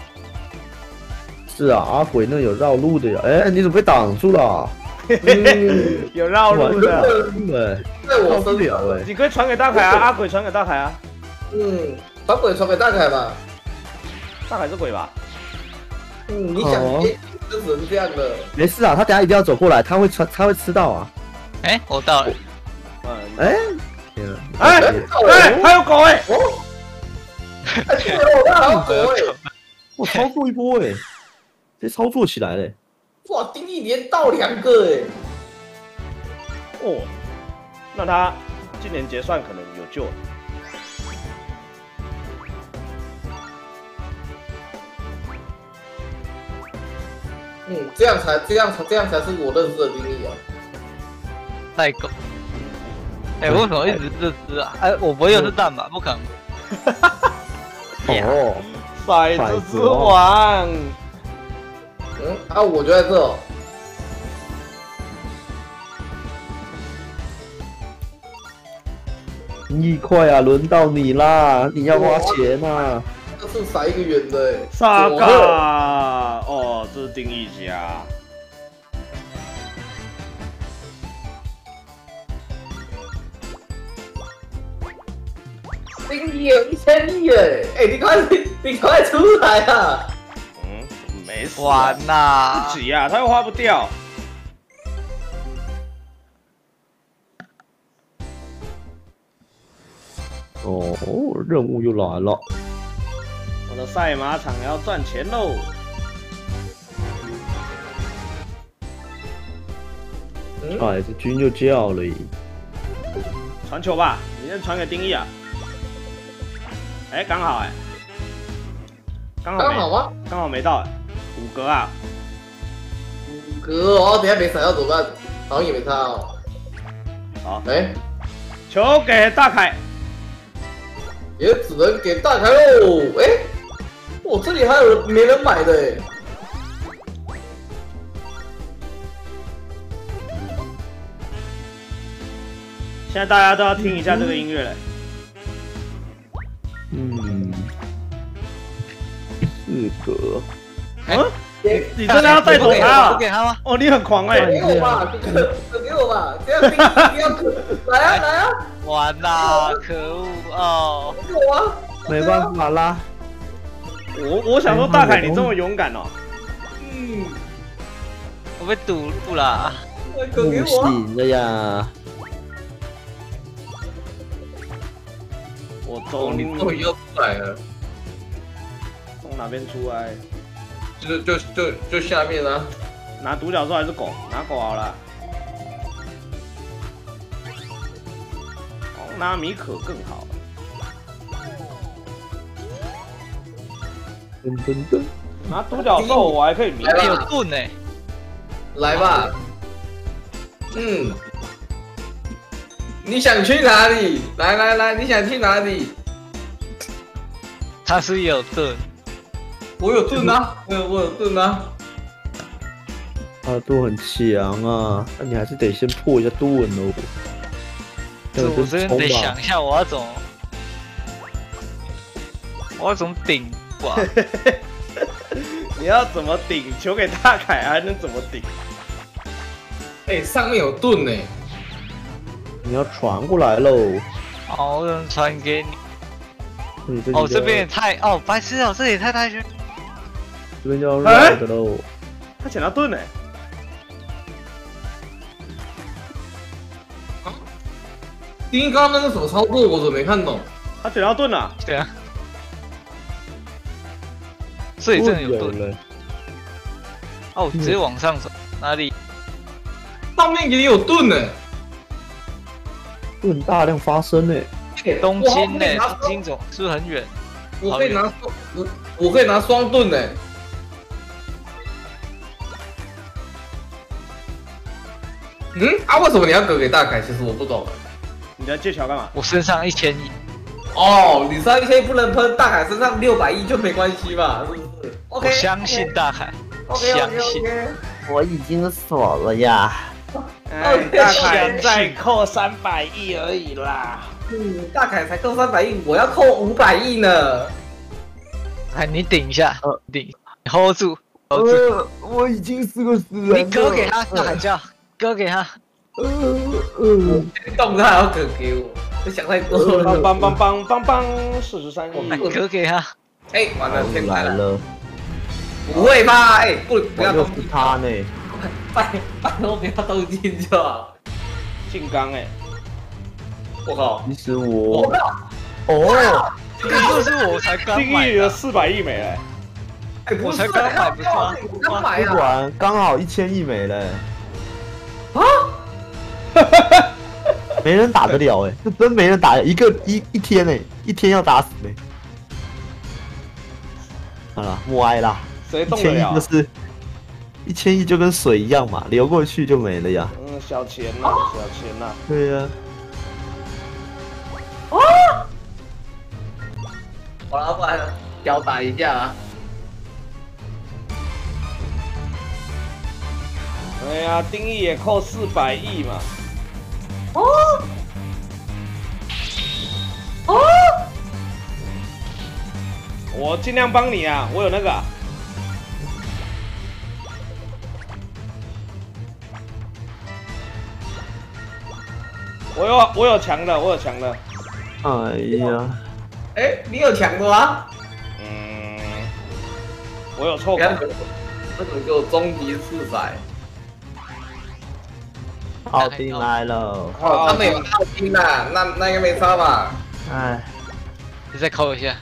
是啊，阿鬼那有绕路的呀。哎，你怎么被挡住了？嗯， 有绕路的， 对， 在我身了哎。 你可以传给大凯啊，阿鬼传给大凯啊， 嗯，把鬼传给大凯吧。 大凯是鬼吧？ 嗯，你想哦接就只能这样了。 没事啊，他等下一定要走过来，他会穿，他会吃到啊。 哎，我到了。 嗯， 哎， 哎哎，还有狗哎！ 哦，哎，对哦，那还有狗哎！ 我操作一波哎，直接操作起来嘞。 哇，丁一连到两个哎！ 哦，那他今年结算可能有救了。 嗯，这样才这样才这样才是我认识的丁一啊！ 代狗。哎，为什么一直这只啊？哎，我不会又是蛋吧？不可能。 哦， 骰子之王， 嗯，啊，我就在这哦。 一块啊，轮到你啦，你要花钱啊。 这是撒一个圆的哎。 沙嘎，哦，这是丁一家。 丁一有一千亿哎！哎，你快你快出来啊！ 嗯，没事、啊。 完啦！ 不急啊，他又花不掉。 哦，任务又来了。 我的赛马场要赚钱喽！ 嗯， 哎，这军又叫了。 传球吧，你先传给丁一啊。哎，刚好哎，刚好刚好吗？ 刚好没到哎，五格啊。 五格哦，等下没闪到怎么办？好像也没差哦。 好， 哎， 球给大凯。 也只能给大凯喽。哎，我这里还有人没人买的哎。 现在大家都要听一下这个音乐了。 嗯，四格。 嗯，你你真的要带走他啊？ 不给他吗？ 哦，你很狂哎！ 给我吧，这个给我吧，这样丁一定要来啊来啊！ 完啦！可恶哦！ 给我啊！ 没办法啦。 我我想说，大凯你这么勇敢哦。 嗯， 我被堵住了。 可给我啊！ 不行的呀。 我哦， 终于你终于要出来了， 从哪边出来？ 就就就就下面啊。 拿独角兽还是狗？拿狗好了。哦，拿米可更好。 噔噔噔。 拿独角兽我还可以米来吧有盾呢。 来吧，嗯，你想去哪里？来来来，你想去哪里？ 他是有盾。 我有盾啊，我有我有盾啊。 他的盾很强啊，那你还是得先破一下盾哦。 我这边得想一下，我要怎么，我要怎么顶哇？ 你要怎么顶？球给大凯还能怎么顶？ 哎，上面有盾呢。 你要传过来喽。 好，我能传给你。 哦，这边也太哦，白痴哦，这也太太悬。 这边就要绕的喽。 他捡到盾呢。 丁一刚刚那个什么操作，我怎么没看懂？ 他捡到盾了。 对啊。这里真的有盾。哦，直接往上走，哪里？ 上面也有盾呢。 盾大量发生呢。 东京呢？东京总是不是很远？ 我可以拿我我可以拿双盾呢。嗯啊，为什么你要割给大凯？其实我不懂。 你在借桥干嘛？ 我身上一千亿。 哦，你身上一千亿不能喷，大凯身上六百亿就没关系吧？是不是 ？OK。 我相信大凯。相信。 我已经锁了呀。 哎，大凯再扣三百亿而已啦。 嗯，大凯才扣三百亿，我要扣五百亿呢。 哎，你顶一下，顶，你 hold 住 ，hold 住。 我已经是个死人了。 你割给他，大喊叫，割给他。 呃呃， 动他还要割给我，我想太多了。 梆梆梆梆梆梆，四十三亿。 割给他。 哎，完了，天来了。 不会吧？哎，不，不要动他呢。 拜拜托不要动进就好。 进刚哎。 我靠！ 其实我， 哦， 这个是我才刚买的，四百亿没了。 哎， 我才刚买不是吗？ 刚买啊！ 不然刚好一千亿没了。啊！没人打得了哎，这真没人打，一个一一天哎，一天要打死没。好了，默哀啦。 谁动得了？ 就是。一千亿就跟水一样嘛，流过去就没了呀。 嗯，小钱呐，小钱呐。 对呀。 哦。好了，不然表达一下啊。 哎呀，丁义也扣四百亿嘛。 哦。哦。 我尽量帮你啊，我有那个、啊。我有我有强的，我有强的。 哎呀， 哎，你有强的吗？ 嗯，我有臭狗。 那怎么给我终极四载？ 奥丁来了。 哦，他们有奥丁啦，那那应该没差吧？ 哎， 你再扣一下。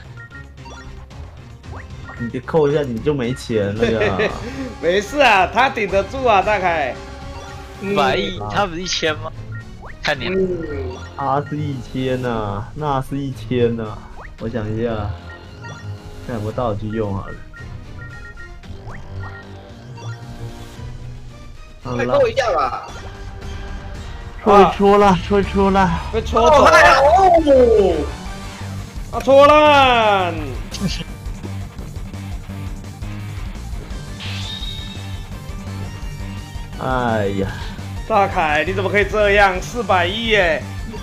你别扣一下，你就没钱了呀。 没事啊，他顶得住啊，大概。 一百亿，他不是一千吗？看你， 他是一千呐，那是一千呐。我想一下，看有没有道具用好了。 再扣一下吧。 戳一戳了，戳一戳了。 被戳走了。哦，啊，戳烂。 哎呀。 大凯，你怎么可以这样？四百亿耶！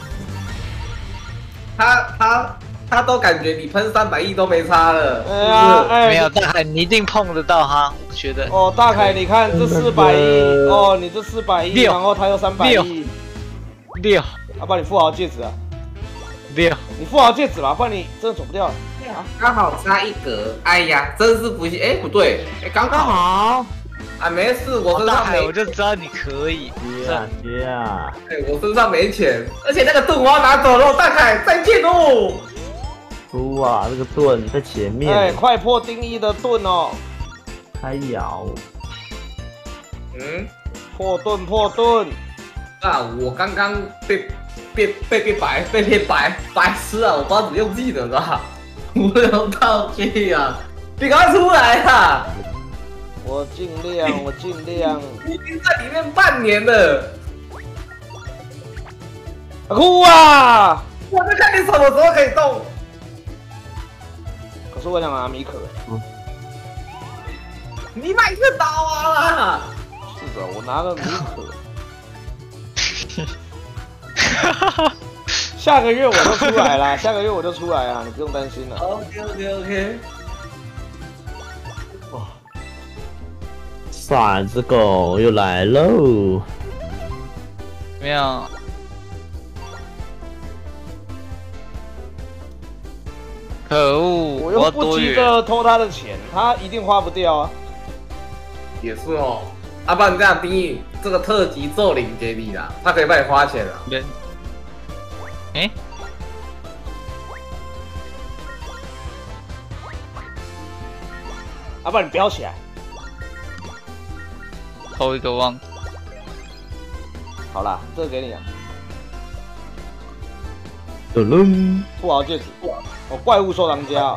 他他他都感觉你喷三百亿都没差了。 哎呀，哎， 没有大凯，你一定碰得到他，我觉得。 哦，大凯，你看这四百亿，哦，你这四百亿，然后他又三百亿， 六， 要帮你富豪戒指啊！ 六， 你富豪戒指吧，不然你真的走不掉了。 刚好差一格，哎呀，真是不幸。哎，不对，哎，刚好。啊，没事，我身上没， 我就知道你可以。 接啊接啊！ 哎，我身上没钱，而且那个盾我要拿走了，大凯再见喽！ 输啊，那个盾在前面。 哎，快破丁一的盾哦！ 开摇。 嗯， 破盾破盾。 啊，我刚刚被被被被白被被白白痴啊！我不知道怎么用技能的，无聊道具啊！你赶快出来啊！ 我尽量，我尽量。 你已经在里面半年了。 哭啊！ 我在看你什么时候可以动。 可是我想拿米可。 嗯。 你买个刀啊啦！ 是的，我拿了米可。下个月我就出来啦，下个月我就出来啊，你不用担心了。 OK OK OK。 骰子狗又来喽！ 没有。可可恶！ 我又不急着偷他的钱，他一定花不掉啊。 也是哦，阿爸，你这样定义这个特级咒灵给你啦，他可以帮你花钱啊。 人，哎， 阿爸，你飙起来！ 偷一个汪。 好啦，这个给你啊。 噔噔， 富豪戒指，哦，怪物收藏家、哦。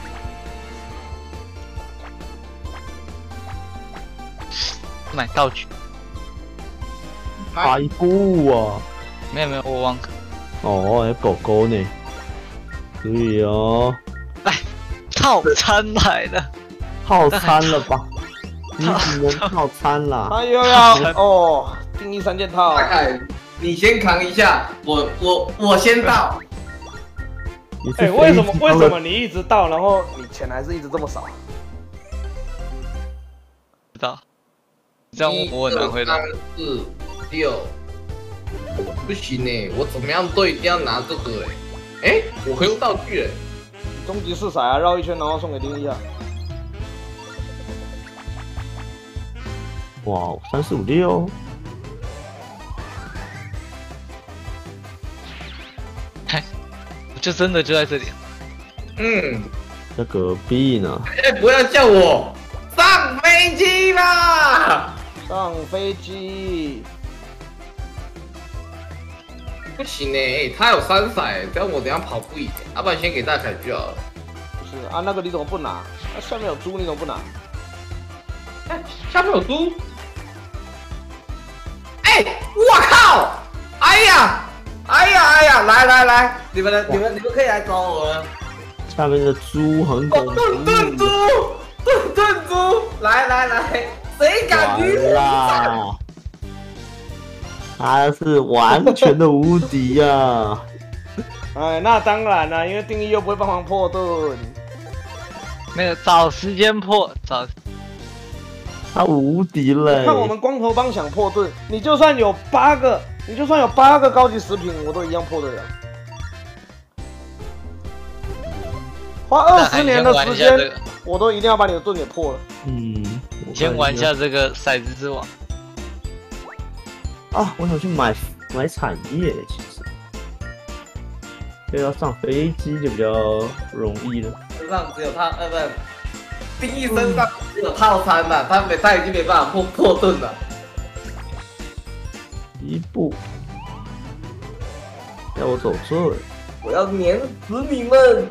买道具。 海布啊！ 没有没有，我忘了。 哦，那狗狗呢？可以哦。 来，套餐来了。 套餐了吧？你只能套餐啦。 他又要哦，定义三件套。 大概你先扛一下，我我我先到。 哎、欸，为什么为什么你一直到，然后你钱还是一直这么少？ 知道。这样我很难回答。 三四六，不行呢，我怎么样都一定要拿这个哎。哎、欸，我可以用道具哎。 终极四彩啊，绕一圈然后送给丁一啊。 哇，三四五六。 嗨，就真的就在这里。 嗯， 在隔壁呢。 哎、欸，不要叫我上飞机啦！ 上飞机。 不行呢、欸，他有三彩，这样我等下跑不赢。要、啊、不然先给大凯就好了。 不是啊，那个你怎么不拿？那、啊、下面有猪，你怎么不拿？ 哎、欸，下面有猪。哎、欸，我靠！哎呀，哎呀，哎呀，来来来，你们的你们你们可以来找我了。 下面的猪很恐怖。 炖炖猪，炖炖猪，来来来，谁敢与我啦？他是完全的无敌呀、啊！ 哎，那当然啦，因为定义又不会帮忙破盾。 那个找时间破，找。 他无敌嘞！ 看我们光头帮想破盾，你就算有八个，你就算有八个高级食品，我都一样破得了。花二十年的时间，这个、我都一定要把你的盾给破了。 嗯， 你先玩一下这个骰子之王。 啊，我想去买买产业，其实，这要上飞机就比较容易了。 身上只有他，呃，不，定义身上只有套餐了，他没他已经没办法破破盾了。 一步，要我走这里， 我要碾死你们！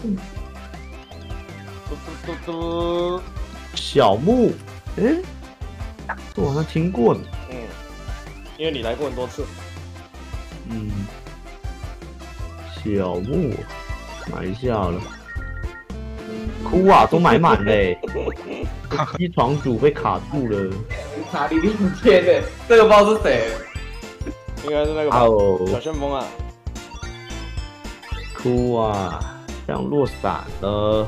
嘟嘟嘟嘟， 小木，哎、欸，这我好像听过呢。 嗯。因为你来过很多次， 嗯，小木买一下了，哭啊，都买满嘞，机床主被卡住了， 哪里领先的？这个不知道是谁， 应该是那个吧、 哦、 小旋风啊， 哭啊，这样落伞了，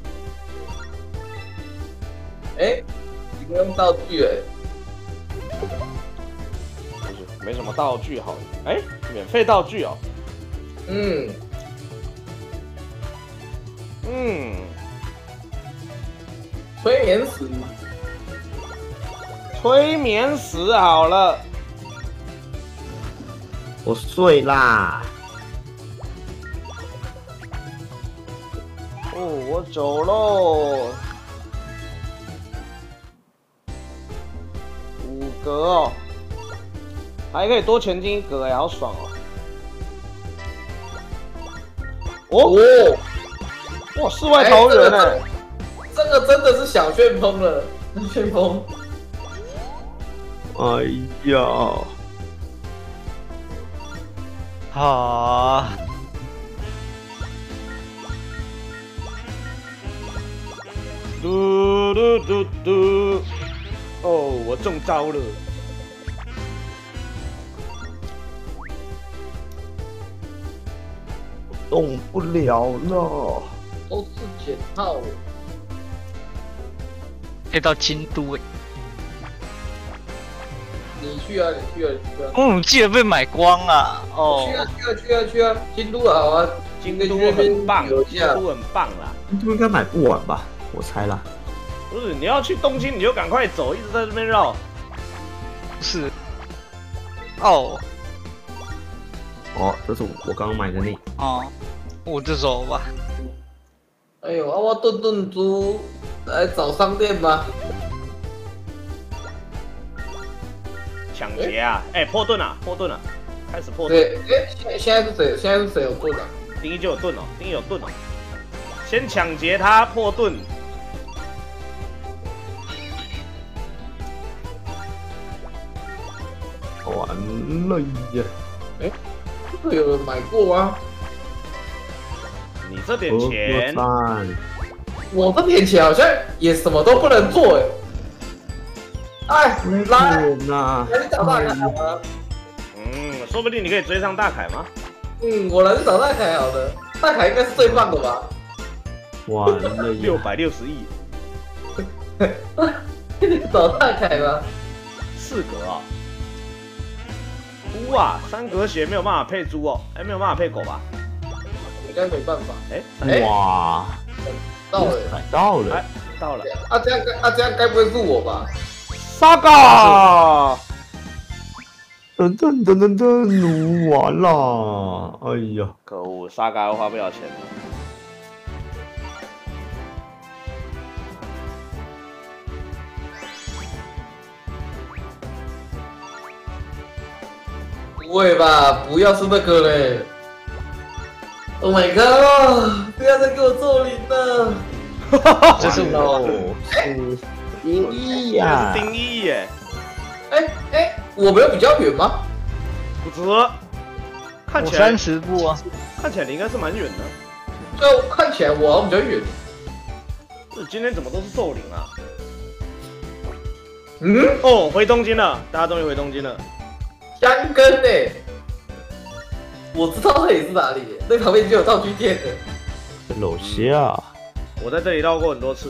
哎、欸，你不用道具哎。 没什么道具好，哎、欸，免费道具哦。 嗯嗯， 催眠石， 催眠石好了， 我睡啦。 哦，我走喽。五格哦。还可以多前进一格哎，好爽哦！哦， 哦哇，世外桃源哎、欸， 这个真的是小旋风了，旋风。 哎呀， 好， 嘟嘟嘟嘟，哦，我中招了。 动不了了， 都是解套。 可以到京都哎、欸。 你去啊，你去啊，你去啊！ 嗯，记得被买光啊！哦， 去啊，去啊，去啊，去啊！京都好啊， 京都很棒，京都很棒啦。 京都应该买不完吧？我猜啦。 不是，你要去东京你就赶快走，一直在这边绕。 不是。哦。 哦，这是我刚刚买的那。 哦，我就走吧。 哎呦，啊，我顿顿猪来找商店吧。 抢劫啊！哎、欸，破盾啊，破盾啊，开始破盾。 对，哎、欸，现现在是谁？现在是谁有盾啊？ 丁一就有盾哦，丁一有盾哦。先抢劫他，破盾。 完了呀！ 哎、欸，这个有人买过吗？ 你这点钱， 我这点钱好像也什么都不能做哎。哎，来，来你找大凯好吗？ 嗯，说不定你可以追上大凯吗？ 嗯，我来去找大凯好了，大凯应该是最棒的吧？ 完了， 六百六十亿。 找大凯吗？ 四格啊。猪啊，三格血没有办法配猪哦，哎、欸，没有办法配狗吧？ 应该没办法。 哎、 欸， 哇， 到了， 到了， 哎，到了。 啊，这样该啊这样该不会是我吧？ 沙嘎！ 噔噔噔噔噔，完了！哎呀， 可恶，沙嘎又花不了钱了。 不会吧？不要是那个嘞 ！Oh my god！ 不要再给我咒灵了！ 这是我，是丁一呀， 丁一耶！ 哎哎，我没有比较远吗？ 不止，看起来三十步啊， 看起来你应该是蛮远的。 就看起来我好像比较远。 这今天怎么都是咒灵啊？ 嗯？ 哦，回东京了，大家终于回东京了。 香根呢？我知道那里是哪里，那旁边就有道具店的。 楼下。 我在这里绕过很多次。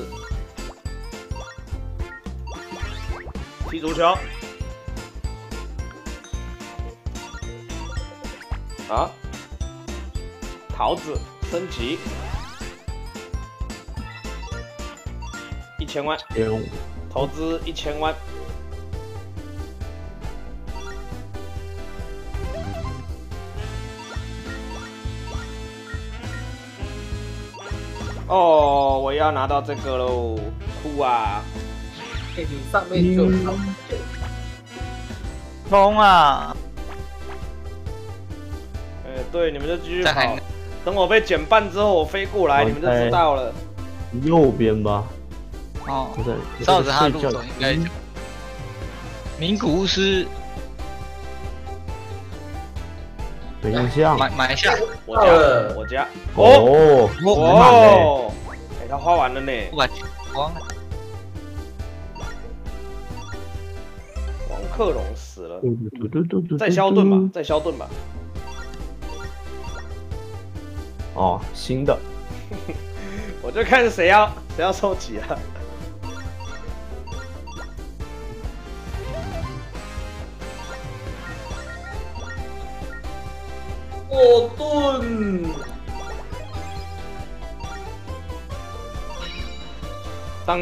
踢足球。啊！桃子升级。一千万。投资一千万。哦，我要拿到这个喽！哭啊！ 哎、欸，你上面就有疯啊！ 哎、欸，对，你们就继续跑。等我被减半之后，我飞过来，你们就知道了。 右边吧。 哦，照着他路走应该就。名古屋是。 有印象。 买买一下。 我家，我家。 哦哦，哎、欸，他花完了呢。 我把光了。 王克隆死了。再消盾吧，再消盾吧。 哦，新的。 我就看谁要谁要收集了。 火盾， 当，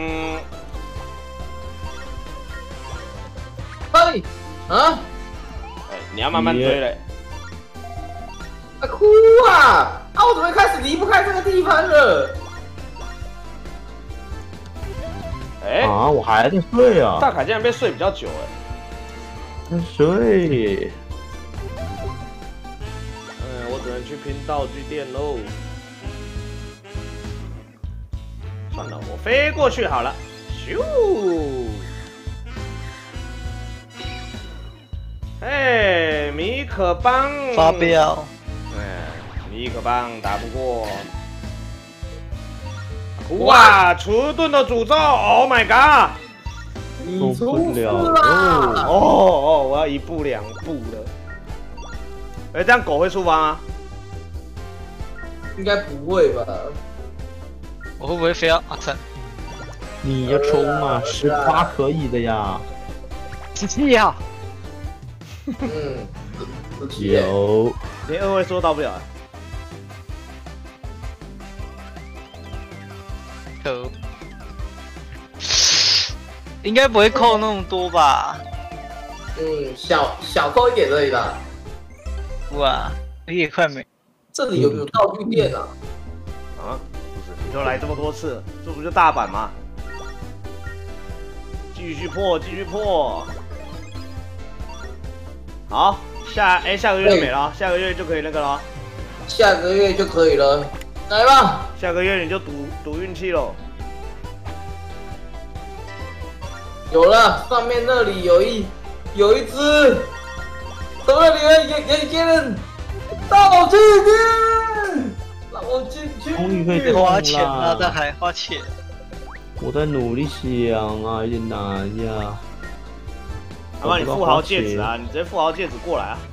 嘿，啊， 哎，你要慢慢追嘞。 啊哭啊！啊，我怎么会开始离不开这个地方了？ 哎、欸， 啊，我还在睡啊！ 大凯竟然被睡比较久哎、 欸，在睡。 只能去拼道具店喽。算了，我飞过去好了。咻！哎，米可邦发飙！ 哎，米可邦打不过。哇！迟钝的诅咒 ！Oh my god！ 你出了啦！ 哦哦，我要一步两步了。哎、欸，这样狗会触发吗？ 应该不会吧？ 我会不会飞到阿三？ 你要冲啊！十八可以的呀。 十七呀。 嗯， 有。 连二位数都到不了。 可恶，应该不会扣那么多吧？ 嗯，小小扣一点而已啦。 哇，也快没。 这里有没有道具店啊？ 啊，不是，你都来这么多次，这不就大阪吗？继续破，继续破。好，下哎、欸、下个月就没了，下个月就可以那个了。 下个月就可以了，来吧。 下个月你就赌赌运气喽。 有了，上面那里有一有一只，从那里面有有一件道具店，让我进去。 终于可以动花钱啦了，但还花钱。 我在努力想啊，有点难呀。 他妈，你富豪戒指啊！你直接富豪戒指过来啊！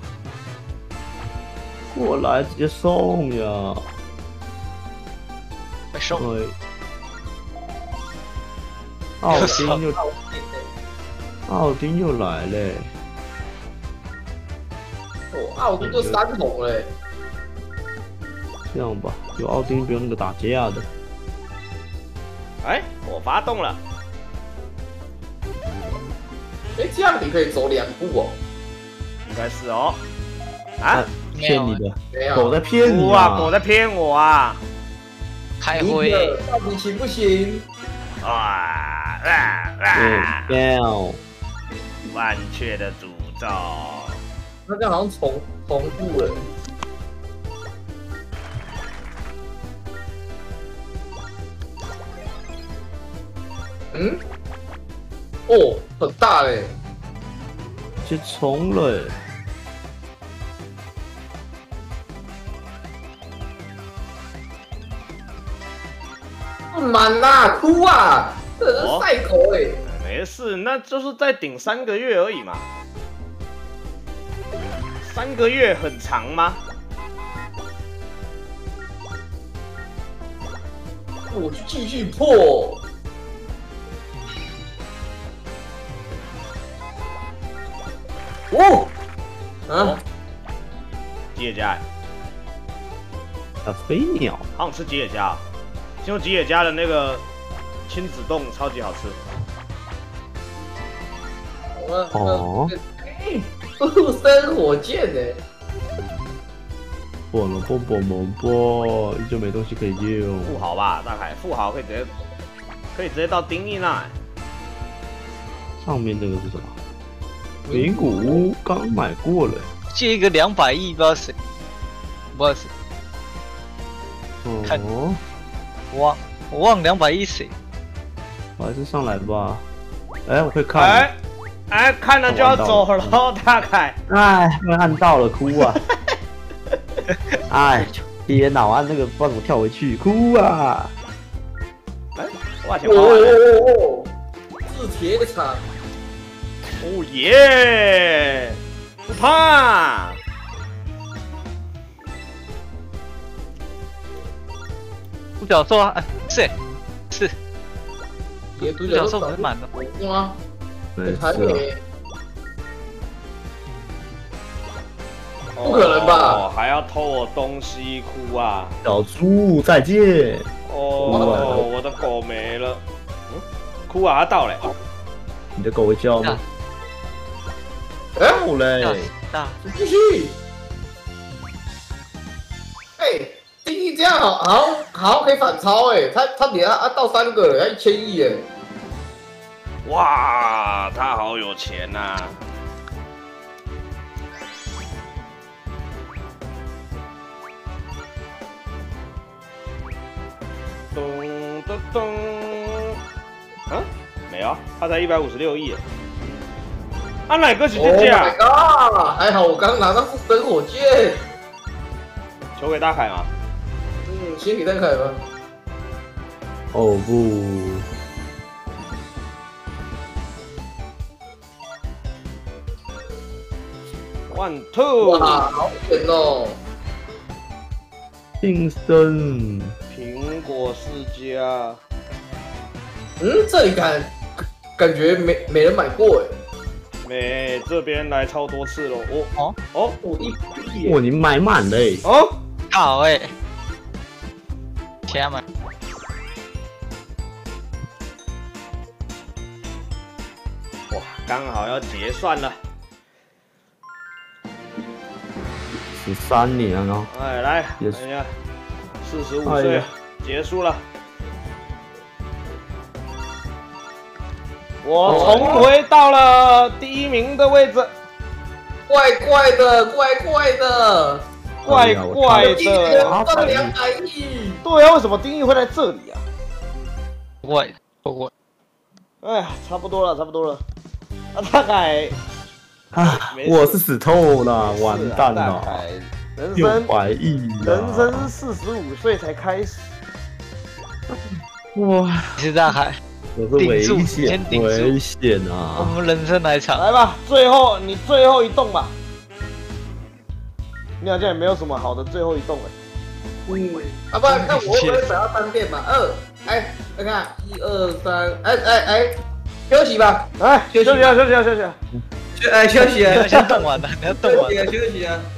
过来直接送呀！ 快送！ 对，奥丁又奥丁又来嘞！ 哦，奥丁就三桶嘞。 这样吧，有奥丁不用那个打架的。 哎，我发动了。 哎，这样你可以走两步哦。 应该是哦。啊？ 骗你的， 没有。 狗在骗你啊！狗在骗我啊！ 开会。 到底行不行？ 啊啊啊！ 掉。 万雀的诅咒。 那这样好像重重复了。嗯？哦，很大嘞。 就重了。 不满啦，哭啊！这是赛口哎。 没事，那就是再顶三个月而已嘛。三个月很长吗？ 我就继续破。哦，啊， 吉野家， 啊，飞鸟， 好想吃吉野家，听说吉野家的那个亲子冻超级好吃。 哦， 陆生火箭呢？ 不能不不不不，就没东西可以用。 富豪吧，大概富豪可以直接可以直接到丁义那。 上面这个是什么？名古屋刚买过了， 借一个两百亿，不知道谁，不知道谁。看哦， 我忘我忘两百亿谁？ 我还是上来吧。哎，我可以看。 哎哎，看了就要走了，大概。 哎，被按到了，哭啊！哎，天哪，我按那个不知道怎么跳回去，哭啊！ 哎，我把钱花完了。 哦，是铁场。 哦耶！不怕。 独角兽啊，是是， 也独独角兽不是满的吗？ 没还没。 不可能吧？ 哦，还要偷我东西，哭啊！ 小猪再见。 哦，我的狗没了。嗯，哭啊，它到了。 你的狗会叫吗？ 哎， 到嘞， 继续。哎，第一这样好好好可以反超哎，他他连他到三个了，要一千亿哎。 哇，他好有钱呐！咚咚咚！啊，没有，他才一百五十六亿。啊，哪个是这价？ Oh my god！ 还好我刚拿到复生火箭。 球给大凯吗？ 嗯，先给大凯吧。 哦不。 One two！ 哇，好远哦！ 定生， 苹果世家。 嗯，这里感感觉没没人买过哎。 没，这边来超多次了。哦哦哦， 我一哇，你买满嘞！ 哦， 好哎，钱买。 刚好要结算了。 十三年哦， 哎，来， 也看一下，四十五哎岁呀结束了。我重回到了第一名的位置， 怪怪的，怪怪的， 怪怪一人的。 赚两百亿， 对啊，为什么丁义会在这里啊？ 怪怪， 哎呀，差不多了，差不多了。啊，大概啊没，事我是死透了，完蛋大了， 概人六生百亿了， 人生四十五岁才开始。 哇， 你是大海， 我是危顶住险先顶住危险我啊！ 们人生来场。 来吧，最后你最后一动吧。你好像也没有什么好的最后一动哎。 嗯，啊，不然看我会不会想要单变嘛？二，哎，看看一二三，哎哎哎，休息吧， 来，休休息息啊，休息啊，休息啊。 休哎休息啊， 你要先动完的，你要动完休息。啊休息啊，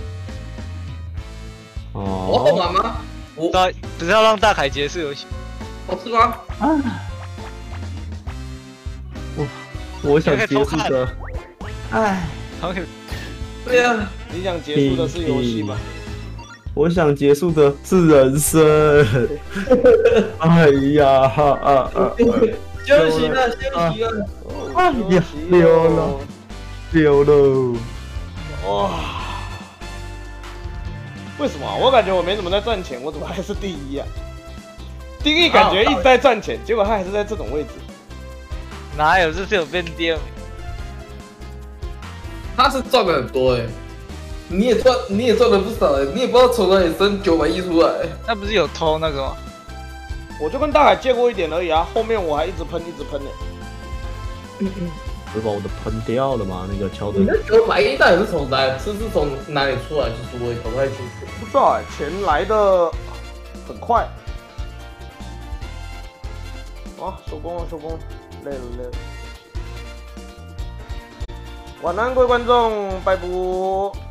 我动哦， 完吗？我到不是要让大凯结束游戏？ 我是吗？ 我想结束的，哎， 好有对啊， 你想结束的是游戏吗？ 我想结束的是人生。哎呀，啊啊啊！ 休息了休息了， 哎呀，溜了，溜了。 哇！为什么啊？我感觉我没怎么在赚钱，我怎么还是第一啊？丁义感觉一直在赚钱，结果他还是在这种位置。 哪有？这是有变第二名。 他是赚了很多哎，你也赚你也赚了不少哎，你也不知道从哪里生九百亿出来， 那不是有偷那个吗？ 我就跟大海借过一点而已啊，后面我还一直喷一直喷呢、 不是把我的喷掉了吗？那个乔你登那九百亿到底是从哪是是从哪里出来？其实我也搞不太清楚。 不知道哎、钱来的很快。啊，收工了，收工了，累了累了。晚安，各位观众，拜拜。